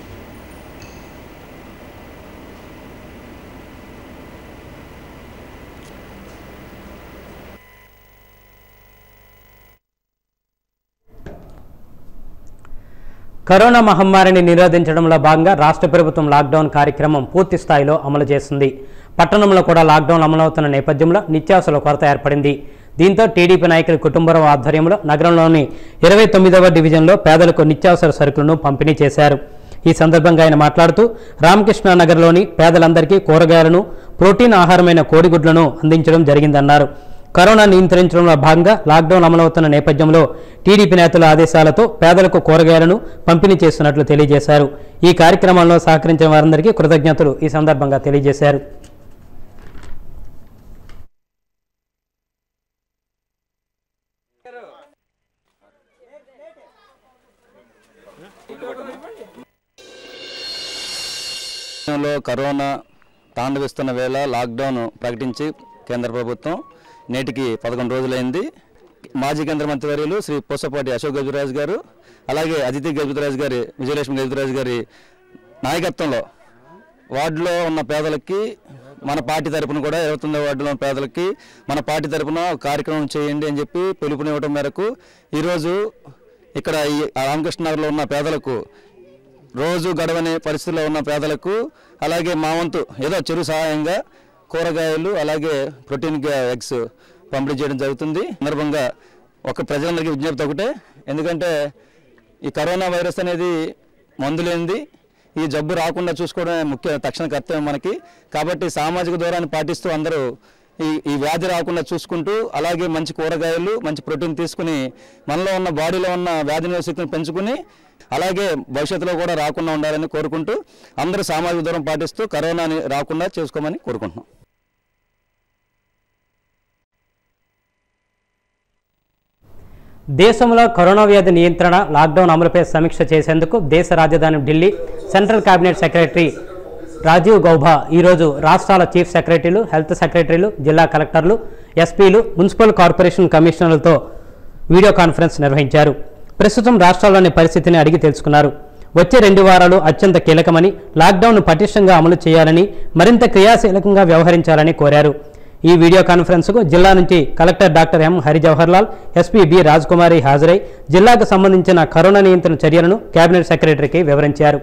కరోనా మహమ్మారిని నిరోధించడంలో భాగంగా రాష్ట్ర ప్రభుత్వం లాక్డౌన్ కార్యక్రమం పూర్తి స్థాయిలో అమలు చేస్తుంది. పట్టణంలో కూడా లాక్డౌన్ అమలవుతున్న నేపథ్యంలో నిత్యావసరాల కొరత ఏర్పడింది. దీంతో టీడీపీ నాయకుల కుటుంబరావు ఆధ్వర్యంలో నగరంలోని ఇరవై తొమ్మిదవ డివిజన్లో పేదలకు నిత్యావసర సరుకులను పంపిణీ చేశారు. ఈ సందర్భంగా ఆయన మాట్లాడుతూ రామకృష్ణ నగర్లోని పేదలందరికీ కూరగాయలను, ప్రోటీన్ ఆహారమైన కోడిగుడ్లను అందించడం జరిగిందన్నారు. కరోనా నియంత్రించడంలో భాగంగా లాక్డౌన్ అమలవుతున్న నేపథ్యంలో టీడీపీ నేతల ఆదేశాలతో పేదలకు కూరగాయలను పంపిణీ చేస్తున్నట్లు తెలియజేశారు. ఈ కార్యక్రమంలో సహకరించిన వారందరికీ కృతజ్ఞతలు ఈ సందర్భంగా తెలియజేశారు. కరోనా తాండవిస్తున్న వేళ లాక్డౌన్ ప్రకటించి కేంద్ర ప్రభుత్వం నేటికి పదకొండు రోజులైంది. మాజీ కేంద్ర మంత్రివర్యులు శ్రీ పూసపాటి అశోక్ గజరాజు గారు, అలాగే అదితి గజరాజు గారి విజయలక్ష్మి గజరాజు గారి నాయకత్వంలో వార్డులో ఉన్న పేదలకి మన పార్టీ తరపున కూడా ఇరవై తొమ్మిదో వార్డులో ఉన్న పేదలకి మన పార్టీ తరపున కార్యక్రమం చేయండి అని చెప్పి పిలుపునివ్వడం మేరకు ఈరోజు ఇక్కడ ఈ రామకృష్ణ నగర్లో ఉన్న పేదలకు, రోజు గడవని పరిస్థితుల్లో ఉన్న పేదలకు, అలాగే మా వంతు ఏదో చెరు సహాయంగా కూరగాయలు అలాగే ప్రోటీన్ ఎగ్స్ పంపిణీ చేయడం జరుగుతుంది. సందర్భంగా ఒక ప్రజలందరికీ విజ్ఞప్తి ఒకటే, ఎందుకంటే ఈ కరోనా వైరస్ అనేది మందు లేనిది, ఈ జబ్బు రాకుండా చూసుకోవడమే ముఖ్య తక్షణ కర్తవ్యం మనకి. కాబట్టి సామాజిక దూరాన్ని పాటిస్తూ అందరూ ఈ ఈ వ్యాధి రాకుండా చూసుకుంటూ, అలాగే మంచి కూరగాయలు, మంచి ప్రోటీన్ తీసుకుని మనలో ఉన్న బాడీలో ఉన్న వ్యాధి నిరోధక శక్తిని పెంచుకుని, అలాగే భవిష్యత్తులో కూడా రాకుండా ఉండాలని కోరుకుంటూ అందరూ సామాజిక దూరం పాటిస్తూ కరోనాని రాకుండా చేసుకోమని కోరుకుంటున్నాం. దేశంలో కరోనా వ్యాధి నియంత్రణ, లాక్డౌన్ అమలుపై సమీక్ష చేసేందుకు దేశ రాజధాని Delhi central cabinet secretary Rajiv Gauba ఈరోజు రాష్ట్రాల చీఫ్ సెక్రటరీలు, హెల్త్ సెక్రటరీలు, జిల్లా కలెక్టర్లు, ఎస్పీలు, మున్సిపల్ కార్పొరేషన్ కమిషనర్లతో వీడియో కాన్ఫరెన్స్ నిర్వహించారు. ప్రస్తుతం రాష్ట్రాల్లోని పరిస్థితిని అడిగి తెలుసుకున్నారు. వచ్చే రెండు వారాలు అత్యంత కీలకమని, లాక్డౌన్ను పటిష్టంగా అమలు చేయాలని, మరింత క్రియాశీలకంగా వ్యవహరించాలని కోరారు. ఈ వీడియో కాన్ఫరెన్స్కు జిల్లా నుంచి collector doctor M Harijawaharlal, SP B Rajkumari హాజరై జిల్లాకు సంబంధించిన కరోనా నియంత్రణ చర్యలను కేబినెట్ సెక్రటరీకి వివరించారు.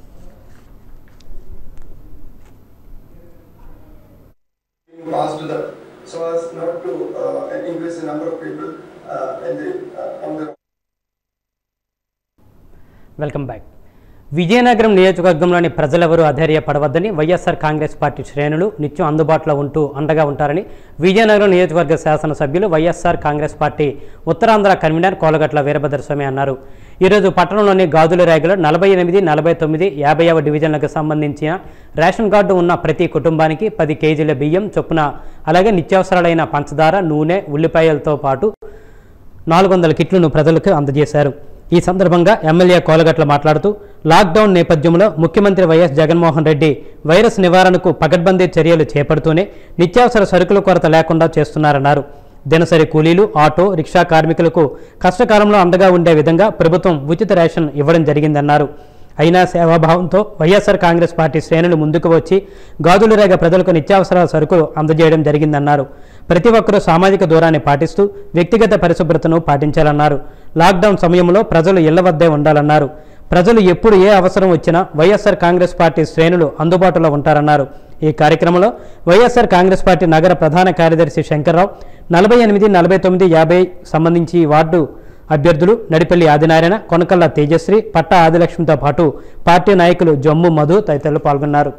Welcome back. విజయనగరం నియోజకవర్గంలోని ప్రజలెవరూ అధైర్యపడవద్దని వైఎస్ఆర్ కాంగ్రెస్ పార్టీ శ్రేణులు నిత్యం అందుబాటులో ఉంటూ అండగా ఉంటారని విజయనగరం నియోజకవర్గ శాసనసభ్యులు YSR Congress party Uttarandhra convener Kolagatla Veerabhadraswamy అన్నారు. ఈరోజు పట్టణంలోని గాజుల రేగలో నలభై ఎనిమిది నలభై తొమ్మిది యాభైవ డివిజన్లకు సంబంధించిన రేషన్ కార్డు ఉన్న ప్రతి కుటుంబానికి పది కేజీల బియ్యం చొప్పున, అలాగే నిత్యావసరాలైన పంచదార, నూనె, ఉల్లిపాయలతో పాటు నాలుగు వందల కిట్లను ప్రజలకు అందజేశారు. ఈ సందర్భంగా ఎమ్మెల్యే కోలగట్ల మాట్లాడుతూ, లాక్డౌన్ నేపథ్యంలో ముఖ్యమంత్రి వైఎస్ జగన్మోహన్ రెడ్డి వైరస్ నివారణకు పకడ్బందీ చర్యలు చేపడుతూనే నిత్యావసర సరుకుల కొరత లేకుండా చేస్తున్నారన్నారు. దినసరి కూలీలు, ఆటో రిక్షా కార్మికులకు కష్టకాలంలో అండగా ఉండే విధంగా ప్రభుత్వం ఉచిత రేషన్ ఇవ్వడం జరిగిందన్నారు. అయినా సేవాభావంతో వైఎస్ఆర్ కాంగ్రెస్ పార్టీ శ్రేణులు ముందుకు వచ్చి గాజులరేగ ప్రజలకు నిత్యావసరాల సరుకులు అందజేయడం జరిగిందన్నారు. ప్రతి ఒక్కరూ సామాజిక దూరాన్ని పాటిస్తూ వ్యక్తిగత పరిశుభ్రతను పాటించాలన్నారు. లాక్డౌన్ సమయంలో ప్రజలు ఇళ్ల వద్దే ఉండాలన్నారు. ప్రజలు ఎప్పుడు ఏ అవసరం వచ్చినా వైఎస్ఆర్ కాంగ్రెస్ పార్టీ శ్రేణులు అందుబాటులో ఉంటారన్నారు. ఈ కార్యక్రమంలో వైఎస్ఆర్ కాంగ్రెస్ పార్టీ నగర ప్రధాన కార్యదర్శి శంకర్రావు, నలభై ఎనిమిది నలభై తొమ్మిది యాభై సంబంధించి వార్డు అభ్యర్థులు నడిపల్లి ఆదినారాయణ, కొనకల్ల తేజశ్రీ, పట్ట ఆదిలక్ష్మితో పాటు పార్టీ నాయకులు జమ్ము మధు తదితరులు పాల్గొన్నారు.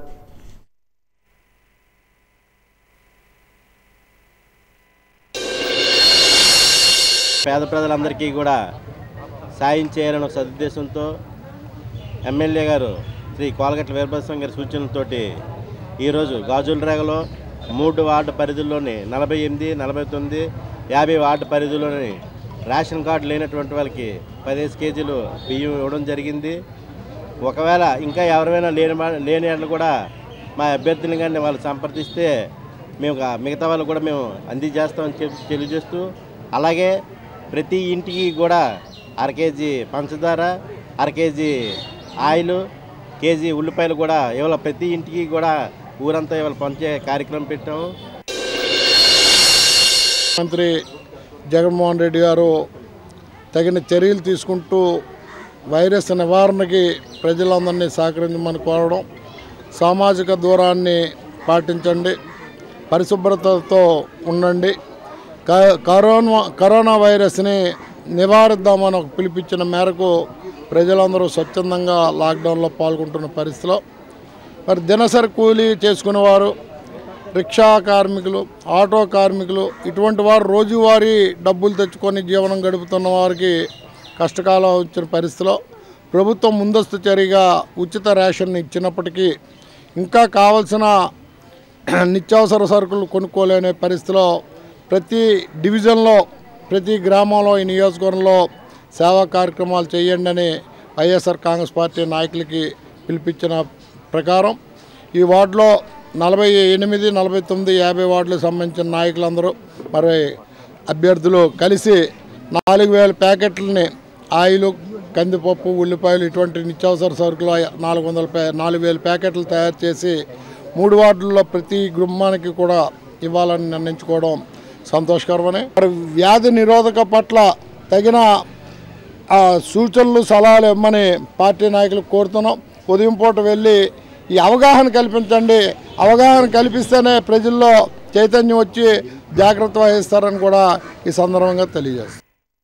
పేద ప్రజలందరికీ కూడా సాయం చేయాలనే సదుద్దేశంతో ఎమ్మెల్యే గారు శ్రీ కోలగట్ల వీరభద్రస్వామి గారి సూచనలతోటి ఈరోజు గాజులరేగలో మూడు వార్డు పరిధిలోని నలభై ఎనిమిది నలభై తొమ్మిది యాభై వార్డు పరిధిలోని రేషన్ కార్డు లేనటువంటి వాళ్ళకి పదిహేను కేజీలు బియ్యం ఇవ్వడం జరిగింది. ఒకవేళ ఇంకా ఎవరైనా లేని లేని వాళ్ళు కూడా మా అభ్యర్థులు కానీ వాళ్ళు సంప్రదిస్తే మేము మిగతా వాళ్ళు కూడా మేము అందజేస్తామని చెప్పి తెలియజేస్తూ, అలాగే ప్రతి ఇంటికి కూడా అర కేజీ పంచదార, అర కేజీ ఆయిల్, కేజీ ఉల్లిపాయలు కూడా ఇవాళ ప్రతి ఇంటికి కూడా ఊరంతా ఇవాళ పంచే కార్యక్రమం పెట్టాము. మంత్రి జగన్మోహన్ రెడ్డి గారు తగిన చర్యలు తీసుకుంటూ వైరస్ నివారణకి ప్రజలందరినీ సహకరించమని కోరడం, సామాజిక దూరాన్ని పాటించండి, పరిశుభ్రతతో ఉండండి, కరోనా కరోనా వైరస్ని నివారిద్దామని ఒక పిలిపించిన మేరకు ప్రజలందరూ స్వచ్ఛందంగా లాక్డౌన్లో పాల్గొంటున్న పరిస్థితిలో మరి దినసరి కూలీ చేసుకునేవారు, రిక్షా కార్మికులు, ఆటో కార్మికులు ఇటువంటి వారు రోజువారీ డబ్బులు తెచ్చుకొని జీవనం గడుపుతున్న వారికి కష్టకాలం వచ్చిన పరిస్థితిలో ప్రభుత్వం ముందస్తు చర్యగా ఉచిత రేషన్ ఇచ్చినప్పటికీ ఇంకా కావలసిన నిత్యావసర సరుకులు కొనుక్కోలేని పరిస్థితిలో ప్రతి డివిజన్లో, ప్రతి గ్రామంలో, ఈ నియోజకవర్గంలో సేవా కార్యక్రమాలు చేయండి అని వైఎస్ఆర్ కాంగ్రెస్ పార్టీ నాయకులకి పిలిపించిన ప్రకారం ఈ వార్డులో నలభై ఎనిమిది నలభై తొమ్మిది యాభై వార్డులకు సంబంధించిన నాయకులందరూ మరి అభ్యర్థులు కలిసి నాలుగు వేల ప్యాకెట్లని ఆయిల్, కందిపప్పు, ఉల్లిపాయలు ఇటువంటి నిత్యావసర సరుకులు నాలుగు వందల ప్యా నాలుగు వేల ప్యాకెట్లు తయారు చేసి మూడు వార్డుల్లో ప్రతి గృహానికి కూడా ఇవ్వాలని నిర్ణయించుకోవడం సంతోషకరమని, మరి వ్యాధి నిరోధక పట్ల తగిన సూచనలు సలహాలు ఇవ్వమని పార్టీ నాయకులకు కోరుతున్నాం. ఉదయం పూట వెళ్ళి ఈ అవగాహన కల్పించండి, అవగాహన కల్పిస్తేనే ప్రజల్లో చైతన్యం వచ్చి జాగ్రత్త వహిస్తారని కూడా ఈ సందర్భంగా తెలియజేస్తాం.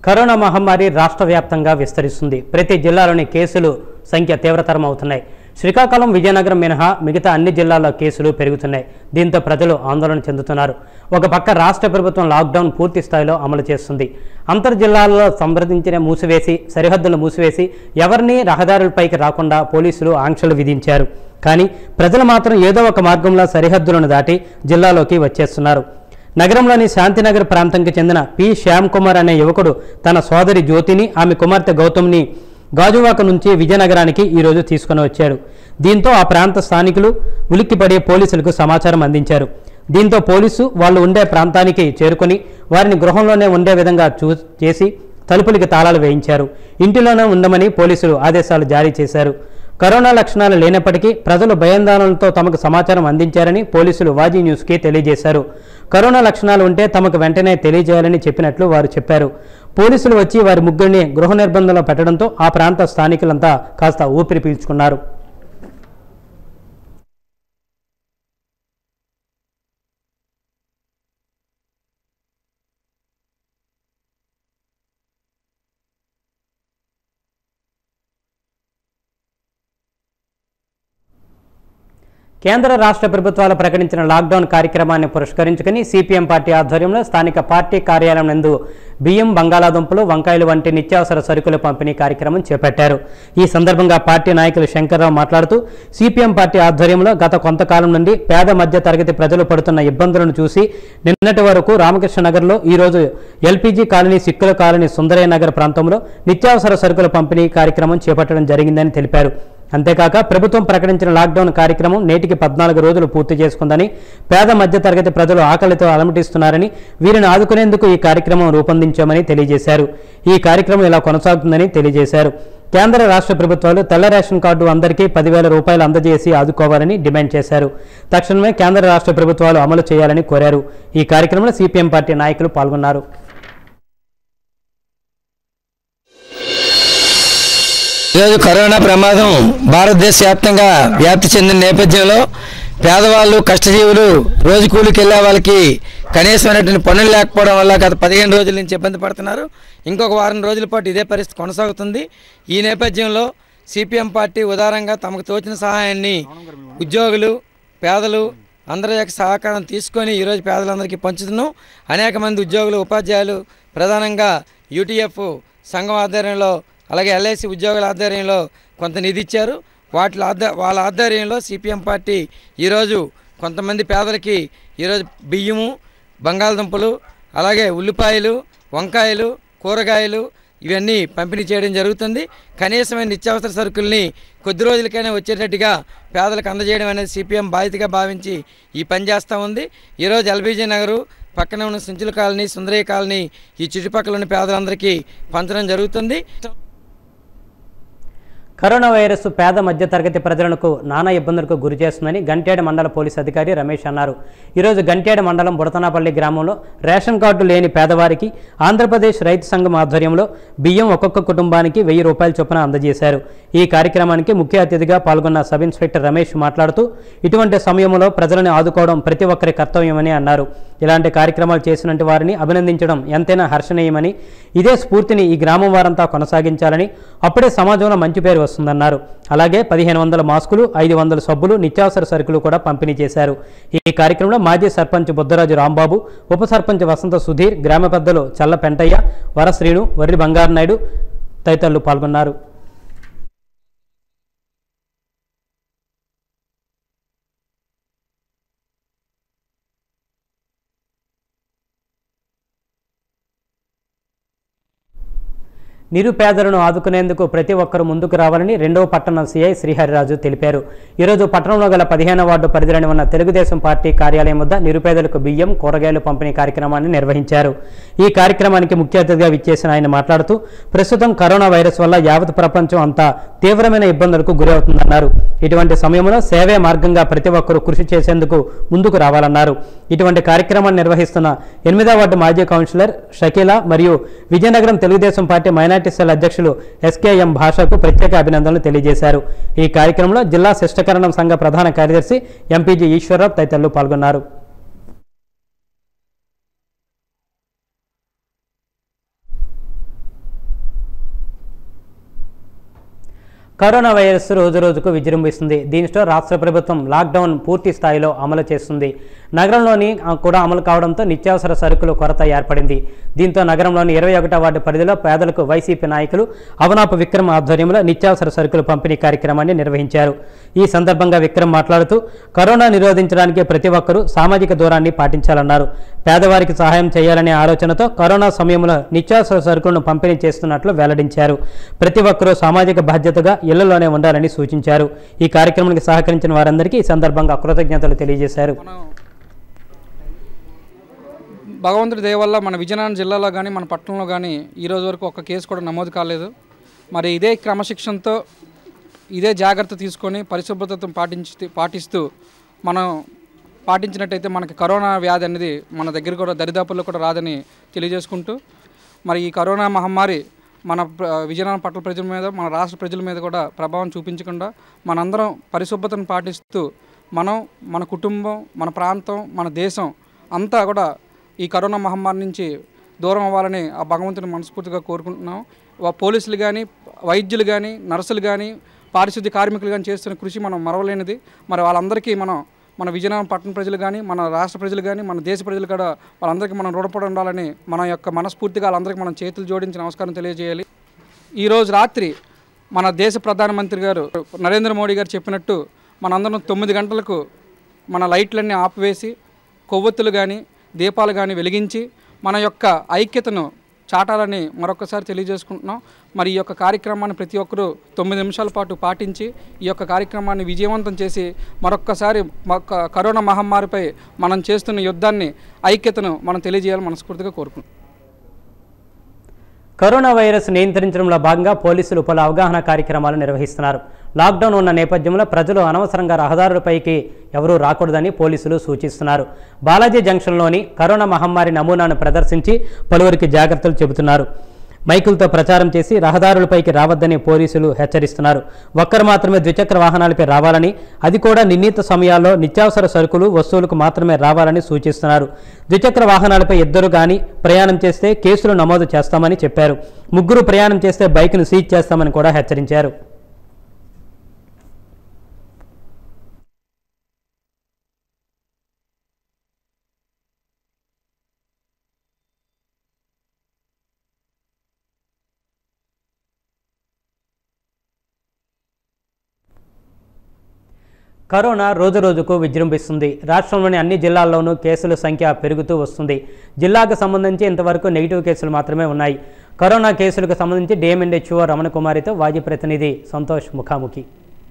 కరోనా మహమ్మారి రాష్ట్ర వ్యాప్తంగా విస్తరిస్తుంది. ప్రతి జిల్లాలోని కేసులు సంఖ్య తీవ్రతరం అవుతున్నాయి. శ్రీకాకుళం, విజయనగరం మినహా మిగతా అన్ని జిల్లాల్లో కేసులు పెరుగుతున్నాయి. దీంతో ప్రజలు ఆందోళన చెందుతున్నారు. ఒక పక్క రాష్ట్ర ప్రభుత్వం లాక్డౌన్ పూర్తి స్థాయిలో అమలు చేస్తుంది. అంతర్ జిల్లాల్లో సంప్రదించిన మూసివేసి సరిహద్దులు మూసివేసి ఎవరినీ రహదారులపైకి రాకుండా పోలీసులు ఆంక్షలు విధించారు. కానీ ప్రజలు మాత్రం ఏదో ఒక మార్గంలో సరిహద్దులను దాటి జిల్లాలోకి వచ్చేస్తున్నారు. నగరంలోని శాంతినగర్ ప్రాంతంకి చెందిన పి శ్యామ్ కుమార్ అనే యువకుడు తన సోదరి జ్యోతిని, ఆమె కుమార్తె గౌతమ్ని గాజువాక నుంచి విజయనగరానికి ఈరోజు తీసుకుని వచ్చాడు. దీంతో ఆ ప్రాంత స్థానికులు ఉలిక్కిపడి పోలీసులకు సమాచారం అందించారు. దీంతో పోలీసు వాళ్ళు ఉండే ప్రాంతానికి చేరుకొని వారిని గృహంలోనే ఉండే విధంగా చూ చేసి తలుపులకి తాళాలు వేయించారు. ఇంటిలోనే ఉండమని పోలీసులు ఆదేశాలు జారీ చేశారు. కరోనా లక్షణాలు లేనప్పటికీ ప్రజలు భయాందోళనలతో తమకు సమాచారం అందించారని పోలీసులు వాజీ న్యూస్కి తెలియజేశారు. కరోనా లక్షణాలు ఉంటే తమకు వెంటనే తెలియజేయాలని చెప్పినట్లు వారు చెప్పారు. పోలీసులు వచ్చి వారి ముగ్గురిని గృహ నిర్బంధంలో పెట్టడంతో ఆ ప్రాంత స్థానికులంతా కాస్త ఊపిరి పీల్చుకున్నారు. కేంద్ర రాష్ట్ర ప్రభుత్వాలు ప్రకటించిన లాక్డౌన్ కార్యక్రమాన్ని పురస్కరించుకుని సిపిఎం పార్టీ ఆధ్వర్యంలో స్థానిక పార్టీ కార్యాలయం నందు బియ్యం, బంగాళాదుంపలు, వంకాయలు వంటి నిత్యావసర సరుకుల పంపిణీ కార్యక్రమం చేపట్టారు. ఈ సందర్భంగా పార్టీ నాయకులు శంకర్రావు మాట్లాడుతూ సిపిఎం పార్టీ ఆధ్వర్యంలో గత కొంతకాలం నుండి పేద మధ్య తరగతి ప్రజలు పడుతున్న ఇబ్బందులను చూసి నిన్నటి వరకు రామకృష్ణ నగర్లో ఈరోజు ఎల్పీజీ కాలనీ, సిక్కుల కాలనీ, సుందరయ్య నగర్ ప్రాంతంలో నిత్యావసర సరుకుల పంపిణీ కార్యక్రమం చేపట్టడం జరిగిందని తెలిపారు. అంతేకాక ప్రభుత్వం ప్రకటించిన లాక్డౌన్ కార్యక్రమం నేటికి పద్నాలుగు రోజులు పూర్తి చేసుకుందని, పేద మధ్య తరగతి ప్రజలు ఆకలితో అలమటిస్తున్నారని, వీరిని ఆదుకునేందుకు ఈ కార్యక్రమం రూపొందించామని తెలియజేశారు. ఈ కార్యక్రమం ఇలా కొనసాగుతుందని తెలియజేశారు. కేంద్ర రాష్ట్ర ప్రభుత్వాలు తెల్ల రేషన్ కార్డు అందరికీ పదివేల రూపాయలు అందజేసి ఆదుకోవాలని డిమాండ్ చేశారు. తక్షణమే కేంద్ర రాష్ట్ర ప్రభుత్వాలు అమలు చేయాలని కోరారు. ఈ కార్యక్రమంలో సిపిఎం పార్టీ నాయకులు పాల్గొన్నారు. ఈరోజు కరోనా ప్రమాదం భారతదేశ వ్యాప్తంగా వ్యాప్తి చెందిన నేపథ్యంలో పేదవాళ్ళు, కష్టజీవులు, రోజు కూలికి వెళ్ళే వాళ్ళకి కనీసమైనటువంటి పనులు లేకపోవడం వల్ల గత పదిహేను రోజుల నుంచి ఇబ్బంది పడుతున్నారు. ఇంకొక వారం రోజుల పాటు ఇదే పరిస్థితి కొనసాగుతుంది. ఈ నేపథ్యంలో సిపిఎం పార్టీ ఉదారంగా తమకు తోచిన సహాయాన్ని ఉద్యోగులు, పేదలు అందరి యొక్క సహకారం తీసుకొని ఈరోజు పేదలందరికీ పంచుతున్నాం. అనేక మంది ఉద్యోగులు, ఉపాధ్యాయులు, ప్రధానంగా యూటీఎఫ్ సంఘం ఆధ్వర్యంలో, అలాగే ఎల్ఐసి ఉద్యోగుల ఆధ్వర్యంలో కొంత నిధి ఇచ్చారు. వాటి ఆధ్వ వాళ్ళ ఆధ్వర్యంలో సిపిఎం పార్టీ ఈరోజు కొంతమంది పేదలకి ఈరోజు బియ్యము, బంగాళదుంపలు, అలాగే ఉల్లిపాయలు, వంకాయలు, కూరగాయలు ఇవన్నీ పంపిణీ చేయడం జరుగుతుంది. కనీసమైన నిత్యావసర సరుకుల్ని కొద్ది రోజులకైనా వచ్చేటట్టుగా పేదలకు అందజేయడం అనేది సిపిఎం బాధ్యతగా భావించి ఈ పని చేస్తూ ఉంది. ఈరోజు ఎల్బీజీ నగరు పక్కన ఉన్న సించుల కాలనీ, సుందరయ్య కాలనీ ఈ చుట్టుపక్కల ఉన్న పేదలందరికీ పంచడం జరుగుతుంది. కరోనా వైరస్ పేద మధ్య తరగతి ప్రజలకు నానా ఇబ్బందులకు గురి చేస్తుందని గంట్యాడ మండల పోలీస్ అధికారి రమేష్ అన్నారు. ఈరోజు గంట్యాడ మండలం బుడతనాపల్లి గ్రామంలో రేషన్ కార్డు లేని పేదవారికి ఆంధ్రప్రదేశ్ రైతు సంఘం ఆధ్వర్యంలో బియ్యం ఒక్కొక్క కుటుంబానికి వెయ్యి రూపాయల చొప్పున అందజేశారు. ఈ కార్యక్రమానికి ముఖ్య అతిథిగా పాల్గొన్న సబ్ ఇన్స్పెక్టర్ రమేష్ మాట్లాడుతూ ఇటువంటి సమయంలో ప్రజలను ఆదుకోవడం ప్రతి ఒక్కరి కర్తవ్యమని అన్నారు. ఇలాంటి కార్యక్రమాలు చేసినట్టు వారిని అభినందించడం ఎంతైనా హర్షణీయమని, ఇదే స్ఫూర్తిని ఈ గ్రామం వారంతా కొనసాగించాలని, అప్పుడే సమాజంలో మంచి పేరు వస్తుందన్నారు. అలాగే పదిహేను వందల మాస్కులు, ఐదు వందల సబ్బులు, నిత్యావసర సరుకులు కూడా పంపిణీ చేశారు. ఈ కార్యక్రమంలో మాజీ సర్పంచ్ బుద్ధరాజు రాంబాబు, ఉప సర్పంచ్ వసంత సుధీర్, గ్రామ పెద్దలు చల్ల పెంటయ్య, వరశ్రీను, వర్రి బంగారు నాయుడు తదితరులు పాల్గొన్నారు. నిరుపేదలను ఆదుకునేందుకు ప్రతి ఒక్కరూ ముందుకు రావాలని రెండవ పట్టణ సిఐ శ్రీహరిరాజు తెలిపారు. ఈరోజు పట్టణంలో గల పదిహేను వార్డు పరిధిలోని ఉన్న తెలుగుదేశం పార్టీ కార్యాలయం వద్ద నిరుపేదలకు బియ్యం, కూరగాయలు పంపిణీ కార్యక్రమాన్ని నిర్వహించారు. ఈ కార్యక్రమానికి ముఖ్య అతిథిగా విచ్చేసిన ఆయన మాట్లాడుతూ ప్రస్తుతం కరోనా వైరస్ వల్ల యావత్ ప్రపంచం అంతా తీవ్రమైన ఇబ్బందులకు గురవుతుందన్నారు. ఇటువంటి సమయంలో సేవే మార్గంగా ప్రతి ఒక్కరూ కృషి చేసేందుకు ముందుకు రావాలన్నారు. ఇటువంటి కార్యక్రమాన్ని నిర్వహిస్తున్న ఎనిమిదవ వార్డు మాజీ కౌన్సిలర్ షకీలా మరియు Vizianagaram Telugudesam party minority cell అధ్యక్షులు ఎస్కేఎం భాషకు ప్రత్యేక అభినందనలు తెలియజేశారు. ఈ కార్యక్రమంలో జిల్లా శిష్టకరణం సంఘ ప్రధాన కార్యదర్శి ఎంపీజీ ఈశ్వరరావు తదితరులు పాల్గొన్నారు. కరోనా వైరస్ రోజు రోజుకు విజృంభిస్తుంది. దీనితో రాష్ట్ర ప్రభుత్వం లాక్డౌన్ పూర్తి స్థాయిలో అమలు చేస్తుంది. నగరంలోని కూడా అమలు కావడంతో నిత్యావసర సరుకులు కొరత ఏర్పడింది. దీంతో నగరంలోని ఇరవై ఒకటో వార్డు పరిధిలో పేదలకు వైసీపీ నాయకులు అవనాపు విక్రమ్ ఆధ్వర్యంలో నిత్యావసర సరుకులు పంపిణీ కార్యక్రమాన్ని నిర్వహించారు. ఈ సందర్భంగా విక్రమ్ మాట్లాడుతూ కరోనా నిరోధించడానికి ప్రతి ఒక్కరూ సామాజిక దూరాన్ని పాటించాలన్నారు. పేదవారికి సహాయం చేయాలనే ఆలోచనతో కరోనా సమయంలో నిత్యావసర సరుకులను పంపిణీ చేస్తున్నట్లు వెల్లడించారు. ప్రతి ఒక్కరూ సామాజిక బాధ్యతగా ఇళ్లలోనే ఉండాలని సూచించారు. ఈ కార్యక్రమానికి సహకరించిన వారందరికీ ఈ సందర్భంగా కృతజ్ఞతలు తెలియజేశారు. భగవంతుడి దయ వల్ల మన విజయనగరం జిల్లాలో కానీ మన పట్టణంలో కానీ ఈరోజు వరకు ఒక్క కేసు కూడా నమోదు కాలేదు. మరి ఇదే క్రమశిక్షణతో ఇదే జాగ్రత్త తీసుకొని పరిశుభ్రతను పాటించి పాటిస్తూ మనం పాటించినట్టయితే మనకి కరోనా వ్యాధి అనేది మన దగ్గర కూడా దరిదాపుల్లో కూడా రాదని తెలియజేసుకుంటూ మరి ఈ కరోనా మహమ్మారి మన విజయనగరం పట్టణ ప్రజల మీద మన రాష్ట్ర ప్రజల మీద కూడా ప్రభావం చూపించకుండా మనందరం పరిశుభ్రతను పాటిస్తూ మనం మన కుటుంబం మన ప్రాంతం మన దేశం అంతా కూడా ఈ కరోనా మహమ్మారి నుంచి దూరం అవ్వాలని ఆ భగవంతుని మనస్ఫూర్తిగా కోరుకుంటున్నాం. పోలీసులు కానీ వైద్యులు కానీ నర్సులు కానీ పారిశుద్ధ్య కార్మికులు కానీ చేస్తున్న కృషి మనం మరవలేనిది. మరి వాళ్ళందరికీ మనం మన విజయనగరం పట్టణ ప్రజలు కానీ మన రాష్ట్ర ప్రజలు కానీ మన దేశ ప్రజలు కూడా వాళ్ళందరికీ మనం రుణపడి ఉండాలని మన యొక్క మనస్ఫూర్తిగా వాళ్ళందరికీ మనం చేతులు జోడించి నమస్కారం తెలియజేయాలి. ఈరోజు రాత్రి మన దేశ ప్రధానమంత్రి గారు నరేంద్ర మోడీ గారు చెప్పినట్టు మనందరం తొమ్మిది గంటలకు మన లైట్లన్నీ ఆపివేసి కొవ్వొత్తులు కానీ దీపాలు కానీ వెలిగించి మన యొక్క ఐక్యతను చాటాలని మరొకసారి తెలియజేసుకుంటున్నాం. మరి ఈ యొక్క కార్యక్రమాన్ని ప్రతి ఒక్కరూ తొమ్మిది నిమిషాల పాటు పాటించి ఈ యొక్క కార్యక్రమాన్ని విజయవంతం చేసి మరొక్కసారి కరోనా మహమ్మారిపై మనం చేస్తున్న యుద్ధాన్ని ఐక్యతను మనం తెలియజేయాలని మనస్ఫూర్తిగా కోరుకుంటున్నాం. కరోనా వైరస్ నియంత్రించడంలో భాగంగా పోలీసులు పలు అవగాహన కార్యక్రమాలు నిర్వహిస్తున్నారు. లాక్డౌన్ ఉన్న నేపథ్యంలో ప్రజలు అనవసరంగా రహదారులపైకి ఎవరూ రాకూడదని పోలీసులు సూచిస్తున్నారు. బాలాజీ జంక్షన్లోని కరోనా మహమ్మారి నమూనాను ప్రదర్శించి పలువురికి జాగ్రత్తలు చెబుతున్నారు. మైకులతో ప్రచారం చేసి రహదారులపైకి రావద్దని పోలీసులు హెచ్చరిస్తున్నారు. ఒక్కరు మాత్రమే ద్విచక్ర వాహనాలపై రావాలని, అది కూడా నిర్ణీత సమయాల్లో నిత్యావసర సరుకులు వస్తువులకు మాత్రమే రావాలని సూచిస్తున్నారు. ద్విచక్ర వాహనాలపై ఇద్దరు కానీ ప్రయాణం చేస్తే కేసులు నమోదు చేస్తామని చెప్పారు. ముగ్గురు ప్రయాణం చేస్తే బైక్ను సీజ్ చేస్తామని కూడా హెచ్చరించారు. కరోనా రోజు రోజుకు విజృంభిస్తుంది. రాష్ట్రంలోని అన్ని జిల్లాల్లోనూ కేసుల సంఖ్య పెరుగుతూ వస్తుంది. జిల్లాకు సంబంధించి ఇంతవరకు నెగిటివ్ కేసులు మాత్రమే ఉన్నాయి. కరోనా కేసులకు సంబంధించి డిఎంఎన్హెచ్ఓ రమణ కుమారితో వాజీ ప్రతినిధి సంతోష్ ముఖాముఖి.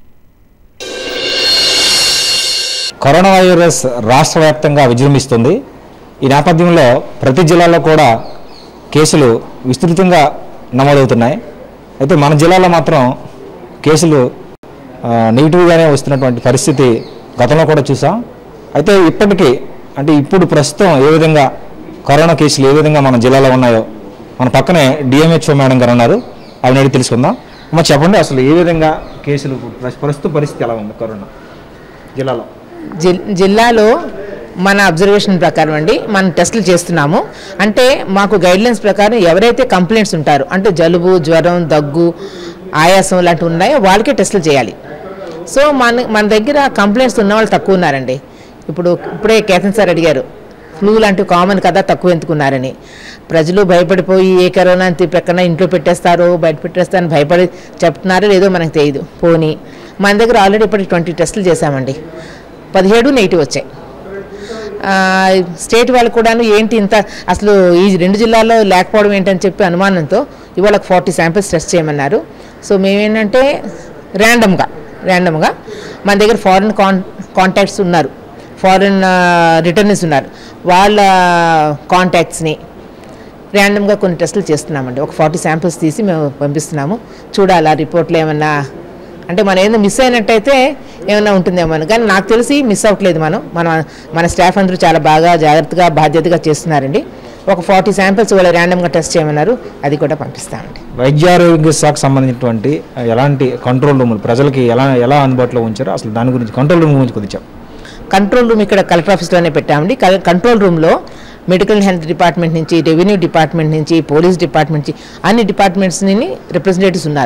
కరోనా వైరస్ రాష్ట్ర వ్యాప్తంగా విజృంభిస్తుంది. ఈ నేపథ్యంలో ప్రతి జిల్లాలో కూడా కేసులు విస్తృతంగా నమోదవుతున్నాయి. అయితే మన జిల్లాలో మాత్రం కేసులు నెగిటివ్గానే వస్తున్నటువంటి పరిస్థితి గతంలో కూడా చూసాం. అయితే ఇప్పటికీ అంటే ఇప్పుడు ప్రస్తుతం ఏ విధంగా కరోనా కేసులు ఏ విధంగా మన జిల్లాలో ఉన్నాయో మన పక్కనే డిఎంహెచ్ఓ మేడం గారు ఉన్నారు, అవి అడిగి తెలుసుకుందాం. అమ్మ చెప్పండి, అసలు ఏ విధంగా కేసులు ప్రస్తుత పరిస్థితి ఎలా ఉంది కరోనా జిల్లాలో? జిల్లాలో మన అబ్జర్వేషన్ ప్రకారం అండి మనం టెస్టులు చేస్తున్నాము. అంటే మాకు గైడ్లైన్స్ ప్రకారం ఎవరైతే కంప్లైంట్స్ ఉంటారో అంటే జలుబు, జ్వరం, దగ్గు, ఆయాసం లాంటివి ఉన్నాయో వాళ్ళకే టెస్టులు చేయాలి. సో మన మన దగ్గర కంప్లైంట్స్ ఉన్న వాళ్ళు తక్కువ ఉన్నారండి. ఇప్పుడు ఇప్పుడే కేతన్ సార్ అడిగారు ఫ్లూ లాంటివి కామన్ కదా తక్కువ ఎందుకున్నారని. ప్రజలు భయపడిపోయి ఏ కరోనా అంత ప్రక్కన ఇంట్లో పెట్టేస్తారో బయట పెట్టేస్తారని భయపడి చెప్తున్నారో లేదో మనకు తెలియదు. పోనీ మన దగ్గర ఆల్రెడీ ఇప్పుడు ట్వంటీ టెస్టులు చేశామండి, పదిహేడు నెగిటివ్ వచ్చాయి. స్టేట్ వాళ్ళు కూడాను ఏంటి ఇంత అసలు ఈ రెండు జిల్లాల్లో లేకపోవడం ఏంటని చెప్పి అనుమానంతో ఇవాళ ఫార్టీ శాంపిల్స్ టెస్ట్ చేయమన్నారు. సో మేమేంటంటే ర్యాండమ్గా ర్యాండమ్గా మన దగ్గర ఫారిన్ కాన్ కాంటాక్ట్స్ ఉన్నారు, ఫారిన్ రిటర్నీస్ ఉన్నారు, వాళ్ళ కాంటాక్ట్స్ని ర్యాండమ్గా కొన్ని టెస్టులు చేస్తున్నామండి. ఒక ఫార్టీ శాంపిల్స్ తీసి మేము పంపిస్తున్నాము. చూడాలి ఆ రిపోర్ట్లు ఏమన్నా అంటే మనం ఏదో మిస్ అయినట్టయితే ఏమైనా ఉంటుందేమో అని. కానీ నాకు తెలిసి మిస్ అవ్వట్లేదు. మనం మన మన స్టాఫ్ అందరూ చాలా బాగా జాగ్రత్తగా బాధ్యతగా చేస్తున్నారండి. ఒక ఫార్టీ శాంపిల్స్ వాళ్ళు ర్యాండమ్గా టెస్ట్ చేయమన్నారు, అది కూడా పంపిస్తామండి. వైద్యారోగ్య శాఖకు సంబంధించినటువంటి ఎలాంటి కంట్రోల్ రూములు ప్రజలకి ఎలా ఎలా అందుబాటులో ఉంచారో అసలు దాని గురించి కంట్రోల్ రూమ్ గురించి కొద్దిగా. కంట్రోల్ రూమ్ ఇక్కడ కలెక్టర్ ఆఫీస్లోనే పెట్టామండి. కంట్రోల్ రూమ్లో మెడికల్ హెల్త్ డిపార్ట్మెంట్ నుంచి, రెవెన్యూ డిపార్ట్మెంట్ నుంచి, పోలీస్ డిపార్ట్మెంట్ నుంచి అన్ని డిపార్ట్మెంట్స్ ని రిప్రజెంటేటివ్స్ ఉన్నారు.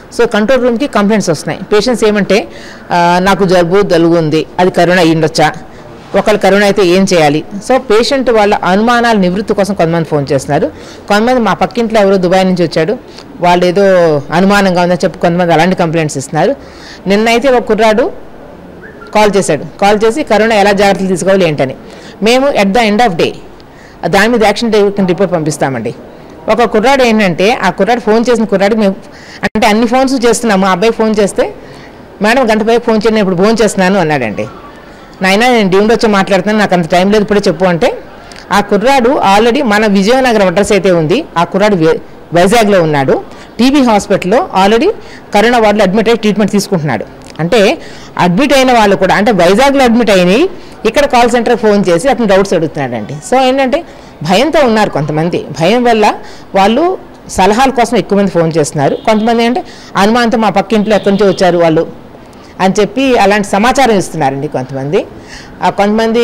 సో కంట్రోల్ రూమ్కి కంప్లైంట్స్ వస్తున్నాయి. పేషెంట్స్ ఏమంటే నాకు జలుబు దలుగు ఉంది, అది కరోనా అయ్యిండొచ్చా, ఒకళ్ళు కరోనా అయితే ఏం చేయాలి. సో పేషెంట్ వాళ్ళ అనుమానాల నివృత్తి కోసం కొంతమంది ఫోన్ చేస్తున్నారు. కొంతమంది మా పక్కింట్లో ఎవరో దుబాయ్ నుంచి వచ్చాడు, వాళ్ళు ఏదో అనుమానంగా ఉందని చెప్పి కొంతమంది అలాంటి కంప్లైంట్స్ ఇస్తున్నారు. నిన్నైతే ఒక కుర్రాడు కాల్ చేశాడు, కాల్ చేసి కరోనా ఎలా జాగ్రత్తలు తీసుకోవాలి ఏంటని. మేము at the end of day దాని మీద యాక్షన్ రిపోర్ట్ పంపిస్తామండి. ఒక కుర్రాడు ఏంటంటే ఆ కుర్రాడు ఫోన్ చేసిన కుర్రాడు మేము అంటే అన్ని ఫోన్స్ చేస్తున్నాము. ఆ అబ్బాయి ఫోన్ చేస్తే మేడం గంట పైకి ఫోన్ చేయండి, ఇప్పుడు ఫోన్ చేస్తున్నాను అన్నాడండి. నాయన నేను డ్యూటీ వచ్చి మాట్లాడుతున్నాను, నాకు అంత టైం లేదు ఇప్పుడే చెప్పు అంటే, ఆ కుర్రాడు ఆల్రెడీ మన విజయనగరం అడ్రస్ అయితే ఉంది, ఆ కుర్రాడు వైజాగ్లో ఉన్నాడు, టీబీ హాస్పిటల్లో ఆల్రెడీ కరోనా వార్డులో అడ్మిట్ అయ్యి ట్రీట్మెంట్ తీసుకుంటున్నాడు. అంటే అడ్మిట్ అయిన వాళ్ళు కూడా అంటే వైజాగ్లో అడ్మిట్ అయినాయి ఇక్కడ కాల్ సెంటర్కి ఫోన్ చేసి అతను డౌట్స్ అడుగుతున్నాడండి. సో ఏంటంటే భయంతో ఉన్నారు కొంతమంది, భయం వల్ల వాళ్ళు సలహాల కోసం ఎక్కువ మంది ఫోన్ చేస్తున్నారు. కొంతమంది అంటే అనుమానంతో మా పక్కింట్లో ఎక్కడి నుంచి వచ్చారు వాళ్ళు అని చెప్పి అలాంటి సమాచారం ఇస్తున్నారండి కొంతమంది. కొంతమంది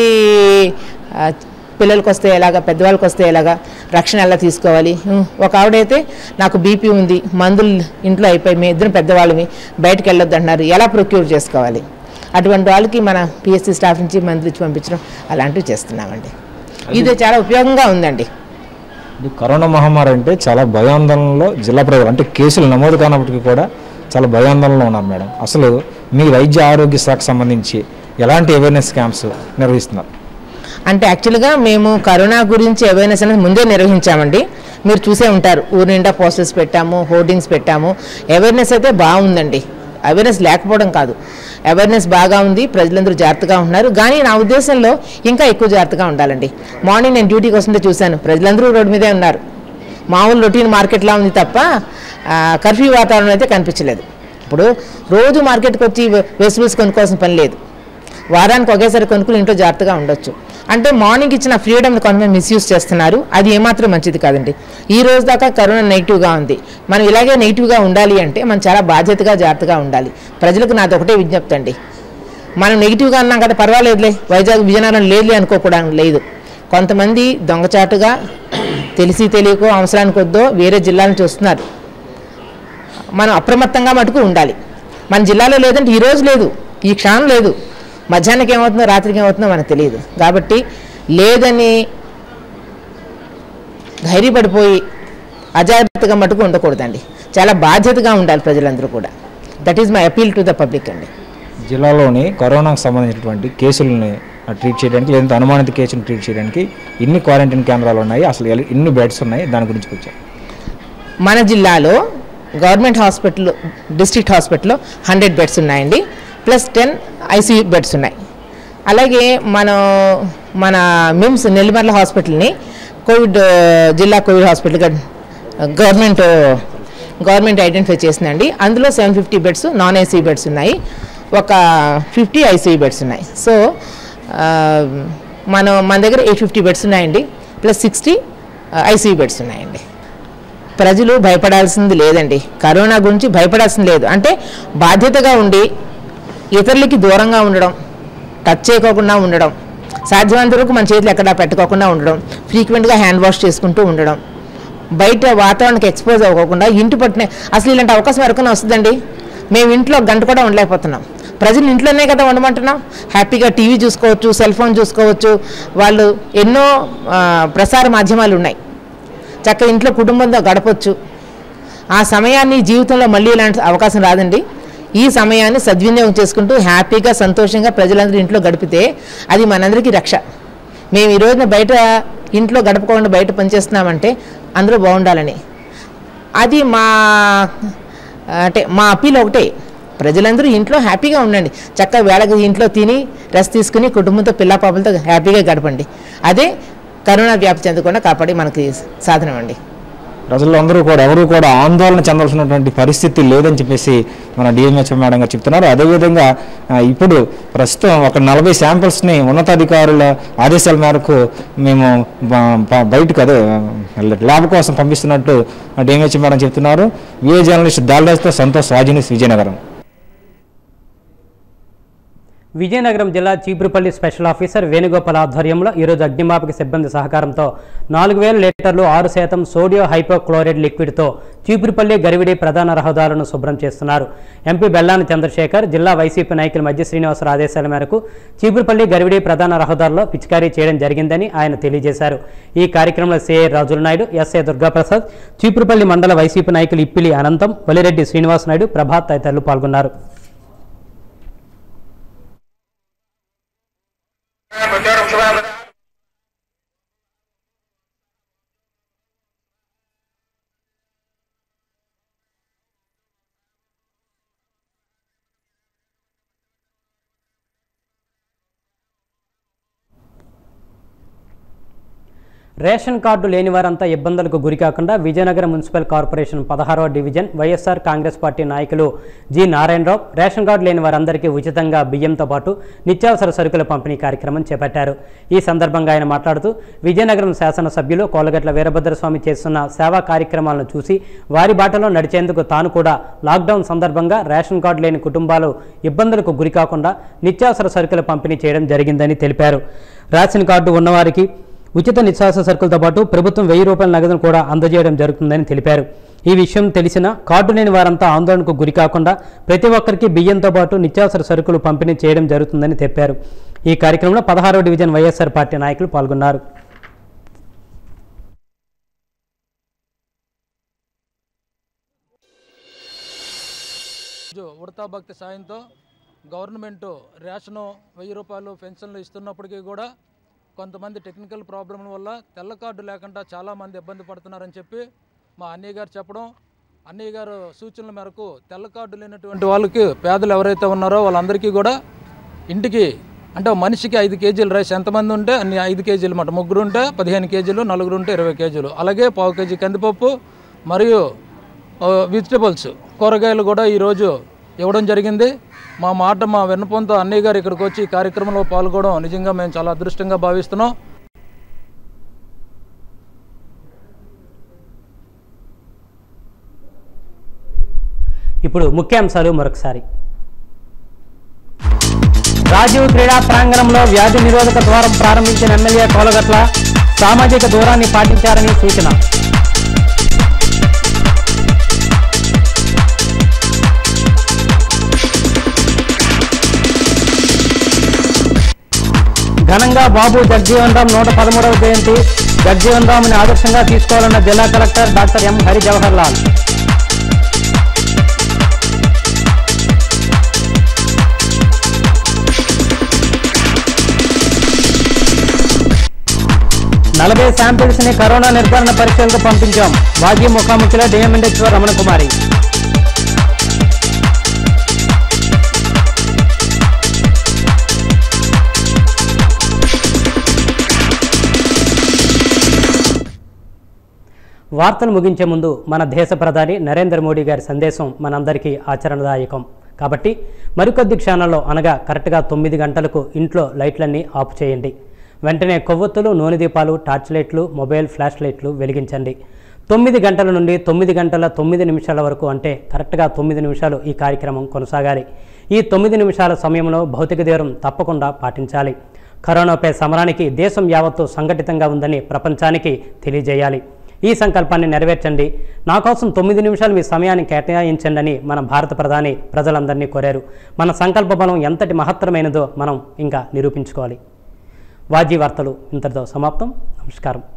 పిల్లలకి వస్తే ఎలాగా, పెద్దవాళ్ళకి వస్తే ఎలాగా, రక్షణ ఎలా తీసుకోవాలి. ఒక ఆవిడైతే నాకు బీపీ ఉంది, మందులు ఇంట్లో అయిపోయి మీ ఇద్దరు పెద్దవాళ్ళమి బయటకు వెళ్ళొద్దు అంటున్నారు, ఎలా ప్రొక్యూర్ చేసుకోవాలి. అటువంటి వాళ్ళకి మన పిఎస్సి స్టాఫ్ నుంచి మందులు ఇచ్చి పంపించడం అలాంటివి చేస్తున్నామండి. ఇది చాలా ఉపయోగంగా ఉందండి. కరోనా మహమ్మారి అంటే చాలా భయాందోళనలో జిల్లా ప్రజలు అంటే కేసులు నమోదు కానప్పటికీ కూడా చాలా భయాందోళనలో ఉన్నారు మేడం. అసలు మీ వైద్య ఆరోగ్య శాఖకు సంబంధించి ఎలాంటి అవేర్నెస్ క్యాంప్స్ నిర్వహిస్తున్నారు? అంటే యాక్చువల్గా మేము కరోనా గురించి అవేర్నెస్ అనేది ముందే నిర్వహించామండి. మీరు చూసే ఉంటారు, ఊరి నిండా పోస్టర్స్ పెట్టాము, హోర్డింగ్స్ పెట్టాము. అవేర్నెస్ అయితే బాగుందండి, అవేర్నెస్ లేకపోవడం కాదు, అవేర్నెస్ బాగా ఉంది, ప్రజలందరూ జాగ్రత్తగా ఉన్నారు. కానీ నా ఉద్దేశంలో ఇంకా ఎక్కువ జాగ్రత్తగా ఉండాలండి. మార్నింగ్ నేను డ్యూటీకి వస్తుంటే చూశాను, ప్రజలందరూ రోడ్డు మీదే ఉన్నారు. మామూలు రొటీన్ మార్కెట్లా ఉంది తప్ప కర్ఫ్యూ వాతావరణం అయితే కనిపించలేదు. ఇప్పుడు రోజు మార్కెట్కి వచ్చి వెజిటబుల్స్ కొనుక్కోవాల్సిన పని లేదు, వారానికి ఒకేసారి కొనుక్కుని ఇంట్లో జాగ్రత్తగా ఉండొచ్చు. అంటే మార్నింగ్ ఇచ్చిన ఫ్రీడమ్ని కొంతమంది మిస్యూజ్ చేస్తున్నారు, అది ఏమాత్రం మంచిది కాదండి. ఈ రోజు దాకా కరోనా నెగిటివ్గా ఉంది, మనం ఇలాగే నెగిటివ్గా ఉండాలి అంటే మనం చాలా బాధ్యతగా జాగ్రత్తగా ఉండాలి. ప్రజలకు నాది ఒకటే విజ్ఞప్తి అండి, మనం నెగిటివ్గా అన్నాం కదా పర్వాలేదులే, వైజాగ్ విజయనగరం లేదులే అనుకోకూడదు లేదు. కొంతమంది దొంగచాటుగా తెలిసి తెలియకో అవసరానికి వద్దో వేరే జిల్లా నుంచి వస్తున్నారు. మనం అప్రమత్తంగా మటుకు ఉండాలి. మన జిల్లాలో లేదంటే ఈరోజు లేదు, ఈ క్షణం లేదు, మధ్యాహ్నానికి ఏమవుతుందో రాత్రికి ఏమవుతుందో మనకు తెలియదు. కాబట్టి లేదని ధైర్యపడిపోయి అజాగ్రత్తగా మటుకు ఉండకూడదండి, చాలా బాధ్యతగా ఉండాలి ప్రజలందరూ కూడా. That is my appeal to the public అండి. జిల్లాలోని కరోనాకు సంబంధించినటువంటి కేసులని ట్రీట్ చేయడానికి లేదంటే అనుమానిత కేసులను ట్రీట్ చేయడానికి ఎన్ని క్వారంటైన్ కేంద్రాలు ఉన్నాయి, అసలు ఎన్ని బెడ్స్ ఉన్నాయి, దాని గురించి వచ్చాయి. మన జిల్లాలో గవర్నమెంట్ హాస్పిటల్, డిస్ట్రిక్ట్ హాస్పిటల్లో హండ్రెడ్ బెడ్స్ ఉన్నాయండి, ప్లస్ టెన్ ఐసీయూ బెడ్స్ ఉన్నాయి. అలాగే మన మన మిమ్స్ నెల్లిమర్ల హాస్పిటల్ని కోవిడ్ జిల్లా కోవిడ్ హాస్పిటల్గా గవర్నమెంట్ గవర్నమెంట్ ఐడెంటిఫై చేసిందండి. అందులో seven fifty beds non IC beds ఉన్నాయి, ఒక ఫిఫ్టీ ఐసీయూ బెడ్స్ ఉన్నాయి. సో మనం మన దగ్గర ఎయిట్ ఫిఫ్టీ బెడ్స్ ఉన్నాయండి, ప్లస్ సిక్స్టీ ఐసీయూ బెడ్స్ ఉన్నాయండి. ప్రజలు భయపడాల్సింది లేదండి, కరోనా గురించి భయపడాల్సింది లేదు. అంటే బాధ్యతగా ఉండి ఇతరులకి దూరంగా ఉండడం, టచ్ చేయకోకుండా ఉండడం, సాధ్యమైనంత వరకు మన చేతులు ఎక్కడా పెట్టుకోకుండా ఉండడం, ఫ్రీక్వెంట్గా హ్యాండ్ వాష్ చేసుకుంటూ ఉండడం, బయట వాతావరణానికి ఎక్స్పోజ్ అవ్వకుండా ఇంటి పట్టిన అసలు ఇలాంటి అవకాశం ఎవరికైనా వస్తుందండి. మేము ఇంట్లో గంట కూడా ఉండలేకపోతున్నాం, ప్రజలు ఇంట్లోనే కదా ఉండమంటున్నాం. హ్యాపీగా టీవీ చూసుకోవచ్చు, సెల్ ఫోన్ చూసుకోవచ్చు, వాళ్ళు ఎన్నో ప్రసార మాధ్యమాలు ఉన్నాయి, చక్కగా ఇంట్లో కుటుంబంతో గడపచ్చు. ఆ సమయాన్ని జీవితంలో మళ్ళీ ఇలాంటి అవకాశం రాదండి. ఈ సమయాన్ని సద్వినియోగం చేసుకుంటూ హ్యాపీగా సంతోషంగా ప్రజలందరూ ఇంట్లో గడిపితే అది మనందరికీ రక్ష. మేము ఈ రోజున బయట ఇంట్లో గడపకుండా బయట పనిచేస్తున్నామంటే అందరూ బాగుండాలని, అది మా అంటే మా అప్పీల్ ఒకటే, ప్రజలందరూ ఇంట్లో హ్యాపీగా ఉండండి, చక్కగా వేళకి ఇంట్లో తిని రెస్ట్ తీసుకుని కుటుంబంతో పిల్ల పాపలతో హ్యాపీగా గడపండి. అదే కరోనా వ్యాప్తి చెందకుండా కాపాడి మనకి సాధనం అండి. ప్రజలందరూ కూడా ఎవరు కూడా ఆందోళన చెందాల్సినటువంటి పరిస్థితి లేదని చెప్పేసి మన డిఎంహెచ్ఓ మేడం గారు చెప్తున్నారు. అదేవిధంగా ఇప్పుడు ప్రస్తుతం ఒక నలభై శాంపిల్స్ని ఉన్నతాధికారుల ఆదేశాల మేరకు మేము బయటకు అదే ల్యాబ్ కోసం పంపిస్తున్నట్టు డిఎంహెచ్ఓ మేడం చెప్తున్నారు. విఏ జర్నలిస్ట్ దాల్రాజ్తో సంతోష్ రాజు న్యూస్ విజయనగరం. విజయనగరం జిల్లా చీపురుపల్లి స్పెషల్ ఆఫీసర్ వేణుగోపాల్ ఆధ్వర్యంలో ఈరోజు అగ్నిమాపక సిబ్బంది సహకారంతో నాలుగు వేల లీటర్లు ఆరు శాతం సోడియో హైపోక్లోరైడ్ లిక్విడ్తో చీపురుపల్లి గరివిడి ప్రధాన రహదారులను శుభ్రం చేస్తున్నారు. ఎంపీ బెల్లాని చంద్రశేఖర్, జిల్లా వైసీపీ నాయకులు మధ్య శ్రీనివాసరావు ఆదేశాల మేరకు చీపురుపల్లి గరివిడి ప్రధాన రహదారులో పిచికారీ చేయడం జరిగిందని ఆయన తెలియజేశారు. ఈ కార్యక్రమంలో సిఐ రాజుల నాయుడు, ఎస్ఐ దుర్గాప్రసాద్, చీపురుపల్లి మండల వైసీపీ నాయకులు ఇప్పిలి అనంతం, వలిరెడ్డి శ్రీనివాస్ నాయుడు, ప్రభాత్ తదితరులు పాల్గొన్నారు. రేషన్ కార్డు లేని వారంతా ఇబ్బందులకు గురికాకుండా విజయనగరం మున్సిపల్ కార్పొరేషన్ పదహారవ డివిజన్ వైఎస్ఆర్ కాంగ్రెస్ పార్టీ నాయకులు జి నారాయణరావు రేషన్ కార్డు లేని వారందరికీ ఉచితంగా బియ్యంతో పాటు నిత్యావసర సరుకుల పంపిణీ కార్యక్రమం చేపట్టారు. ఈ సందర్భంగా ఆయన మాట్లాడుతూ విజయనగరం శాసనసభ్యులు కోలగట్ల వీరభద్రస్వామి చేస్తున్న సేవా కార్యక్రమాలను చూసి వారి బాటలో నడిచేందుకు తాను కూడా లాక్డౌన్ సందర్భంగా రేషన్ కార్డు లేని కుటుంబాలు ఇబ్బందులకు గురికాకుండా నిత్యావసర సరుకుల పంపిణీ చేయడం జరిగిందని తెలిపారు. రేషన్ కార్డు ఉన్నవారికి ఉచిత నిత్యావసర సరుకులతో పాటు ప్రభుత్వం వెయ్యి రూపాయల నగదును కూడా అందజేయడం జరుగుతుందని తెలిపారు. ఈ విషయం తెలిసిన కార్డు లేని వారంతా ఆందోళనకు గురికాకుండా ప్రతి ఒక్కరికి బియ్యంతో పాటు నిత్యావసర సరుకులు పంపిణీ చేయడం జరుగుతుందని చెప్పారు. ఈ కార్యక్రమంలో పదహారవ డివిజన్ వైఎస్ఆర్ పార్టీ నాయకులు పాల్గొన్నారు. ఉడతా భక్తి సాయంతో గవర్నమెంట్ రేషను వెయ్యి రూపాయలు పెన్షన్లు ఇస్తున్నప్పటికీ కూడా కొంతమంది టెక్నికల్ ప్రాబ్లం వల్ల తెల్ల కార్డు లేకుండా చాలామంది ఇబ్బంది పడుతున్నారని చెప్పి మా అన్నయ్య గారు చెప్పడం, అన్నయ్య గారు సూచనల మేరకు తెల్ల కార్డు లేనటువంటి వాళ్ళకి పేదలు ఎవరైతే ఉన్నారో వాళ్ళందరికీ కూడా ఇంటికి అంటే మనిషికి ఐదు కేజీలు రైస్ ఎంతమంది ఉంటే అన్ని ఐదు కేజీలు మాట, ముగ్గురు ఉంటే పదిహేను కేజీలు, నలుగురు ఉంటే ఇరవై కేజీలు, అలాగే పావు కేజీ కందిపప్పు మరియు వెజిటబుల్స్ కూరగాయలు కూడా ఈరోజు ఇవ్వడం జరిగింది. మా మాట మా విన్నపంతో అన్నయ్య గారు ఇక్కడికి వచ్చి ఈ కార్యక్రమంలో పాల్గొనడం నిజంగా మేము చాలా అదృష్టంగా భావిస్తున్నాం. ఇప్పుడు ముఖ్యాంశాలు మరొకసారి. రాజీవ్ క్రీడా ప్రాంగణంలో వ్యాధి నిరోధక ద్వారం ప్రారంభించిన ఎమ్మెల్యే కోలగట్ల సామాజిక దూరాన్ని పాటించారని సూచన. ఘనంగా బాబు జగ్జీవన్ రామ్ నూట పదమూడవ జయంతి, జగ్జీవన్ రామ్ని ఆదర్శంగా తీసుకోవాలన్న జిల్లా collector doctor M Hari Jawahar Lal. నలభై శాంపిల్స్ ని కరోనా నిర్ధారణ పరీక్షలకు పంపించాం. వాజీ ముఖాముఖిలో డిఎంఎండెక్స్వర్ రమణ కుమారి. వార్తలు ముగించే ముందు మన దేశ ప్రధాని నరేంద్ర మోడీ గారి సందేశం మనందరికీ ఆచరణదాయకం కాబట్టి మరికొద్ది క్షణాల్లో అనగా కరెక్ట్గా తొమ్మిది గంటలకు ఇంట్లో లైట్లన్నీ ఆఫ్ చేయండి. వెంటనే కొవ్వొత్తులు, నూనె దీపాలు, టార్చ్ లైట్లు, మొబైల్ ఫ్లాష్ లైట్లు వెలిగించండి. తొమ్మిది గంటల నుండి తొమ్మిది గంటల తొమ్మిది నిమిషాల వరకు అంటే కరెక్ట్గా తొమ్మిది నిమిషాలు ఈ కార్యక్రమం కొనసాగాలి. ఈ తొమ్మిది నిమిషాల సమయంలో భౌతిక దూరం తప్పకుండా పాటించాలి. కరోనాపై సమరానికి దేశం యావత్తు సంఘటితంగా ఉందని ప్రపంచానికి తెలియజేయాలి. ఈ సంకల్పాన్ని నెరవేర్చండి. నా కోసం తొమ్మిది నిమిషాలు మీ సమయాన్ని కేటాయించండి అని మన భారత ప్రధాని ప్రజలందరినీ కోరారు. మన సంకల్ప బలం ఎంతటి మహత్తరమైనదో మనం ఇంకా నిరూపించుకోవాలి. వాజీ వార్తలు ఇంతటితో సమాప్తం. నమస్కారం.